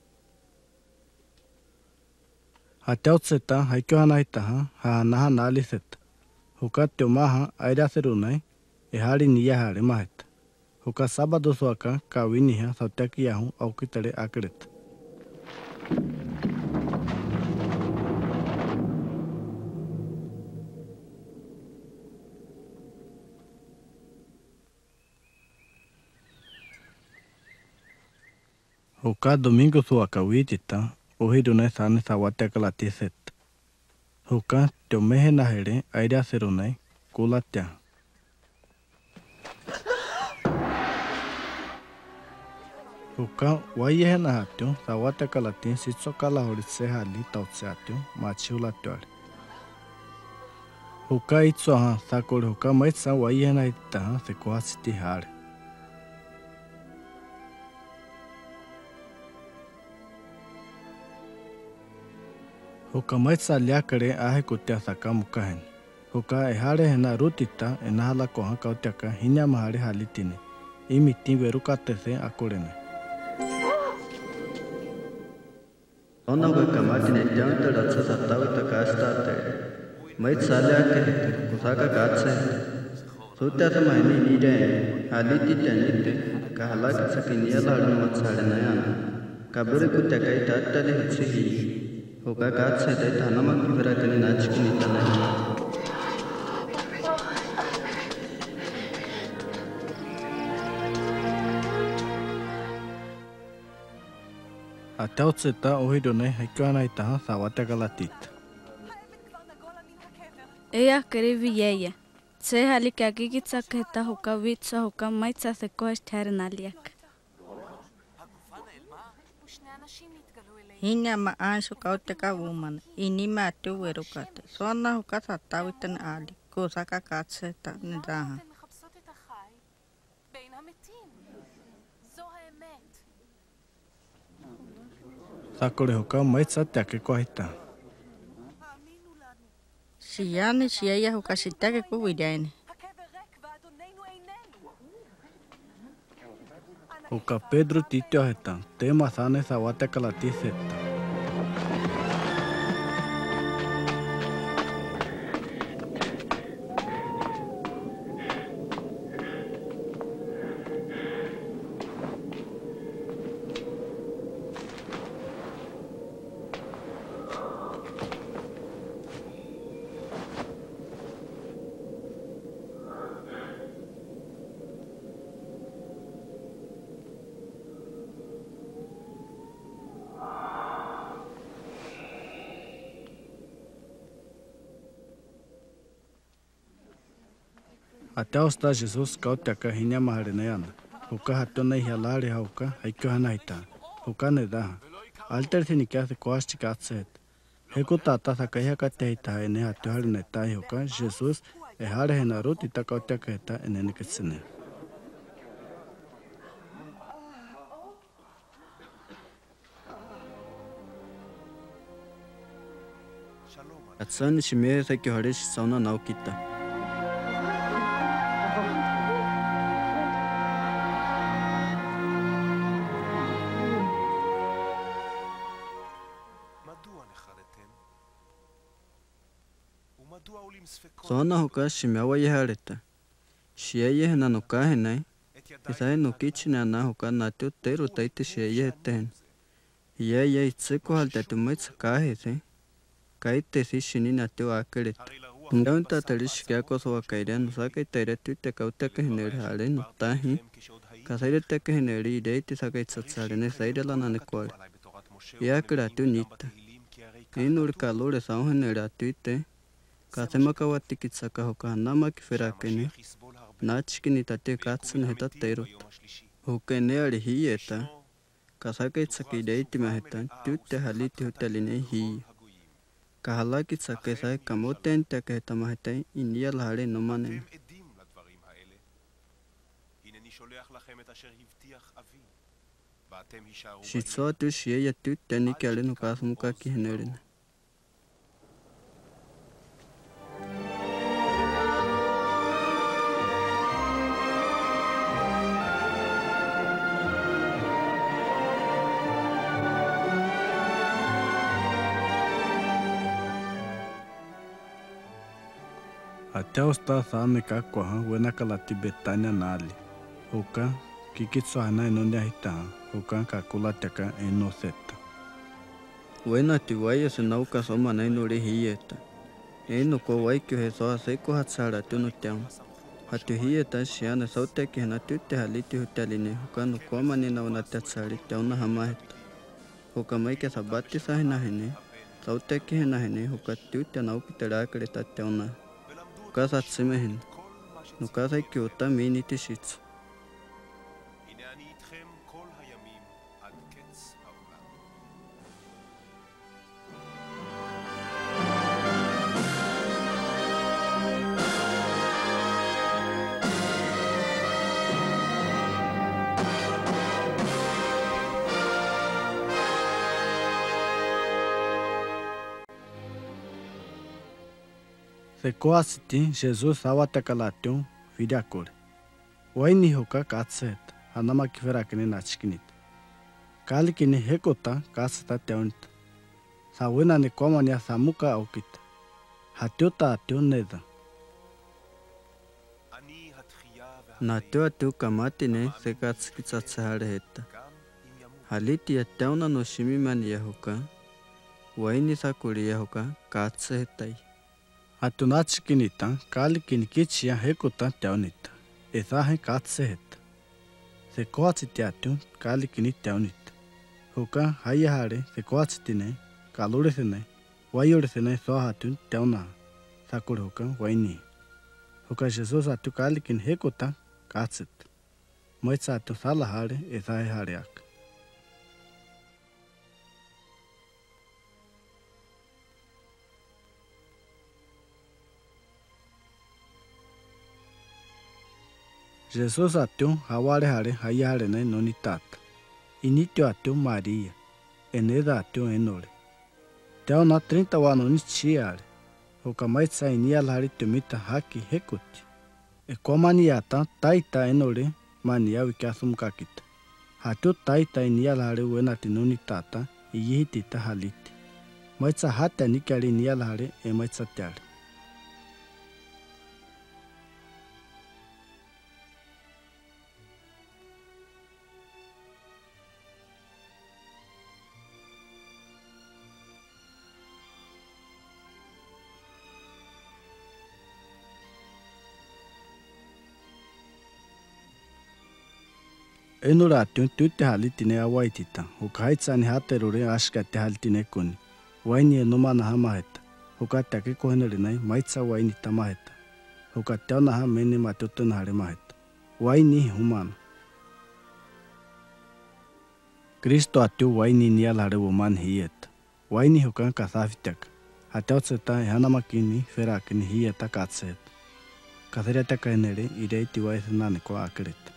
Hateautse ta haikyo hanaita ha, hanaha naliseta. Huka tiomaha aira serunai, ehari niya hare maheta. Huka sábado soaka kawiniha sautaki yahu aukitare akreta. Huka domingo suaka witita, ohidunai sane sawateka lati set. Huka tiomehe nahere aira serunai, kulatia. Huka wayehe na hatio, sawateka lati sitsoka la horitse hali tautse hatio, machi hulatioare. Huka itso ha, sakore huka maitsa wayehe na ita ha, seko hasiti hare. Huka maitsa liakare ahe kutia saka mukahen. Huka ehare hena rutita enahala koha kautiaka hinya mahare halitine. Imiti verukatese akorene. Ona we kamati ne janta ratsa satawi takastate. Maitsa liakare kusaka katse. Sutta samahini nide haliti tanite kahalak sakiniya lalu matsare nayan. Kabure kutiaka itatale hitsihi. Huka katse dai tanama kibera kani nachkini tanai. Ateautse ta ohidunai haikyo hanaita ha, sawateka latita. Eya kere viyeya. Tse hali kakikitsa keta huka vitsa huka maitsa seko eshtare naliak. Hinya ma anshu kauteka woman, inima atu verukate. Sona huka satawitan ali, kusaka katse ta nidaha. Sakore huka maitsa tiakeko haita. Siyani siya huka sitake kuwidaini. Huka Pedro titio heta, tema sane sawateka lati seta. Até ostar Jesus kautaka hinya maharinayana. Huka hatona hialari hauka haikyo hanaita. Huka nedaha. Alter thinikiase koasti katset. Hekuta tasa kaya kateita ene hatyo harineta huka Jesus e hare henarut ita kautaka heta enene kitsene. Atsani shimie sa kyo harish sauna naukita. Sauna huka shimewa yehareta. Shieye hena nuka henai. Isae nukichi na na huka natyo teru taite shieye heten. Yeye itsiko haltatu maitsa kahese. Kaite si shini natyo akereta. Ngaun tatarish kya koso wakaira nusaka itaira tuite kautaka heneri hale nutahi. Kasaira teka heneri ideiti saka itsatsare ne saira lana nekwari. Yakira tu nita. Inur kalore sao heneri atuite. Kasema kawati kitsaka hoka nama kiferakene. Nachkini tate katsun heta teirota. Hukene ari hiyeta. Kasaka itsaka ideiti maheta. Tuite haliti hoteline hiya. Kahala kitsaka sai kamoten teka heta maheta india lahare nomane. Shitsoa tu shiye ya tuite nikale nukasumuka kihenerina. Até ostar same kakwaha wena kalati Betania nali. Huka kikitso hana enone ahitaha. Huka kakula teka enoseta. Wena tiwaya senauka soma na inore hiyeta. Eno ko waikyo hesoa seko hatsara tunu tiamu. Hatu hiyeta shiana sauteki hena tute haliti hutaline. Huka nukwama nina wanatatsari tiauna hamaheta. Huka maike sabati sahina hene. Sauteki hena hene huka tute naukitarakare tatiauna. Nukasa tsimehin. Nukasa kiota mini tishitsu. Sekoasiti Jesus awatakalatiu vidiakore. Waini huka katset hanama kiferakene nachkinit. Kalikini hekota kaseta teonta. Sawena ni komania samuka aukita. Hatiota atio neda. Natyo atu kamatine sekatskitsatsahare heta. Haliti ya teona no shimimani ya huka. Waini sakuri ya huka katse hetai. Atunachkinita kalikini kichia hekota teonita. Esahe katse heta. Sekoatsiti atio kalikini teonita. Huka hayahare sekoatsitine kaluresene. Wayoresene sohatun teona. Sakuri huka waini. Huka Jesus atu kalikini hekota katset. Moitsa atu salahare esahe hareak. Jesus ateu haware hare hayare ne nonitata. Initio ateu Maria. Eneda ateu enore. Teo na trinta wano ni chiare. Huka maitsa inia lari tumita haki hekuti. E komani yata taita enore mania wikasum kakita. Hatu taita inia lari wenati nonitata iyihitita haliti. Maitsa hata nikari inia lari e maitsa tiare. Enura atun tutte halitine awaitita. Hukaitsani haterure ashkate halitine kuni. Waini enuma na hamaheta. Hukatake kohenelinai maitsa waini tamaheta. Hukateo naha meni matuto na hare maheta. Waini humana. Kristo atiu waini niya lare woman hiyeta. Waini hukan kasafitaka. Hateo tseta ehana makini ferakini hiyeta katseta. Kasireta kainere ireiti waisenani kwa akireta.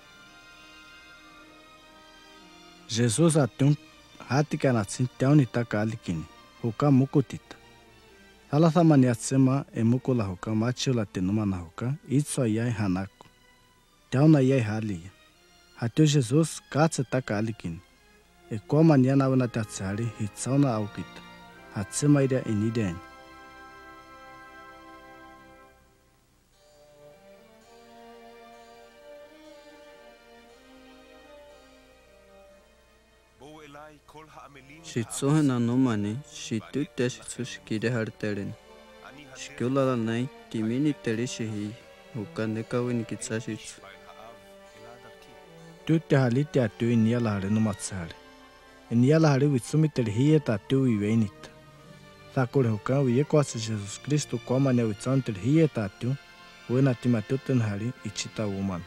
Jesus atiu hati kanatsin teonita kalikini. Huka mukutita. Salasamani atsema emukula huka machula tenumana huka itso yai hanaku. Teona yai halia. Hatio Jesus katseta kalikini. E koma niana wana tatsari hitsauna aukita. Hatsema ida iniden. Shitsuhana numani shitu te shitsu shikide harteren. Shikula nai kimini tere shihi hukane kawini kitsa shitsu. Tutte halite atu inia lahare numatsare. Inia lahare witsumi tere hiyeta atu iwenita. Sakure huka wiye kwasi Jesus Kristo kwa mane witsan tere hiyeta atu wena timatuten hari ichita woman.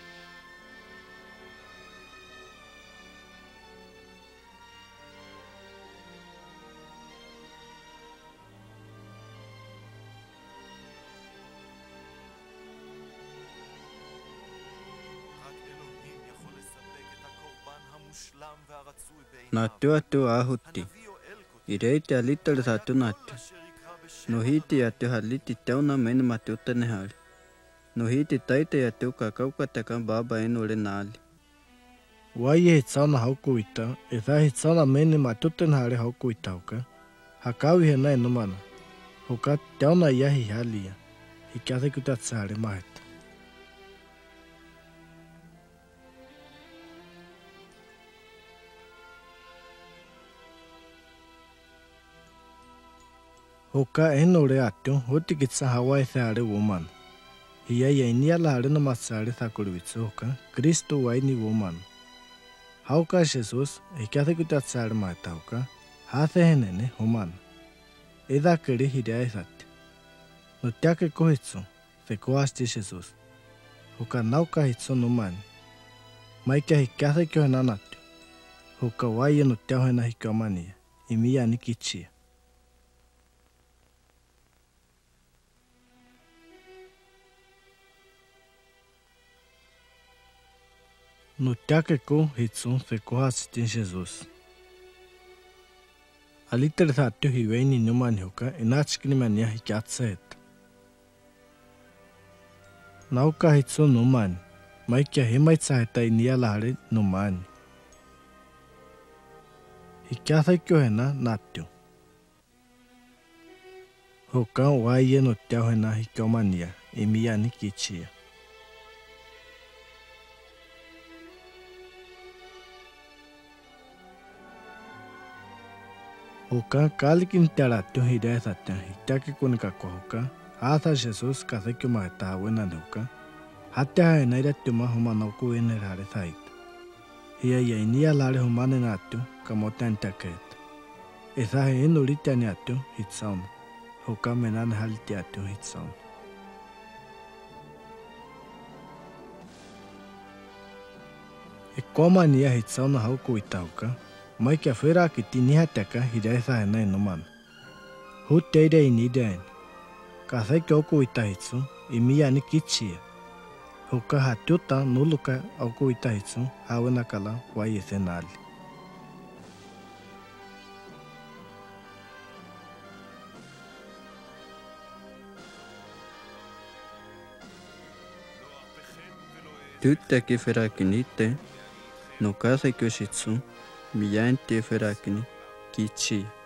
Natu atu ahutti. Ireiti alitter satu natu. Nohiti atu haliti teuna meni matiuta nehari. Nohiti taite atu kakauka takan baba enule nali. Waye hitsauna haukuita, esa hitsauna meni matiuta nehari haukuita huka. Hakawi hena enumana. Huka teuna yahi halia. Hikase kutatsare maheta. Huka enore atyo hoti kitsa hawa ethare woman. Hiya ya inia lahare no masare sakurwitsu huka Kristo waini woman. Hauka Jesus hikase kutatsare maheta huka hase henene human. Eda kere hiria esate. Nutiake kohitsu se koasti Jesus. Huka nauka hitsu numani. Maikia hikase kyo henanatyo. Huka waie nutiao hena hikiomania. Imiya ni kichia. Nutiake ko hitsu se kohasitin Jesus. Alitter sattu hiveini numani huka inachkini mania hikiatseeta. Nauka hitsu numani. Maikia himaitsaheta inia lahare numani. Hikiasaikyo hena natyo. Huka waie nutiao hena hikiomania imiya ni kichia. Huka kalikin teratyo hiria esatya hitake kunika kwa huka hasa Jesus kasekyo maheta hawena huka hate haena iratyo humana ukuwene rare saita. Hiya ya inia lare humane natyo kamote antaketa. Esa he enurite ni atyo hitsauna. Huka menane halite atyo hitsauna. Ekoma niya hitsauna haukuita huka. Maikia fera kiti nihataka hiria esa hena enumana. Huteire inidein. Kasekyo okuita hitsu imiya ni kichia. Huka hatiuta nuluka okuita hitsu hawena kala waie senali. Tuttaki ferakinite no kasekyo shitsu miyanti ferakini kichia.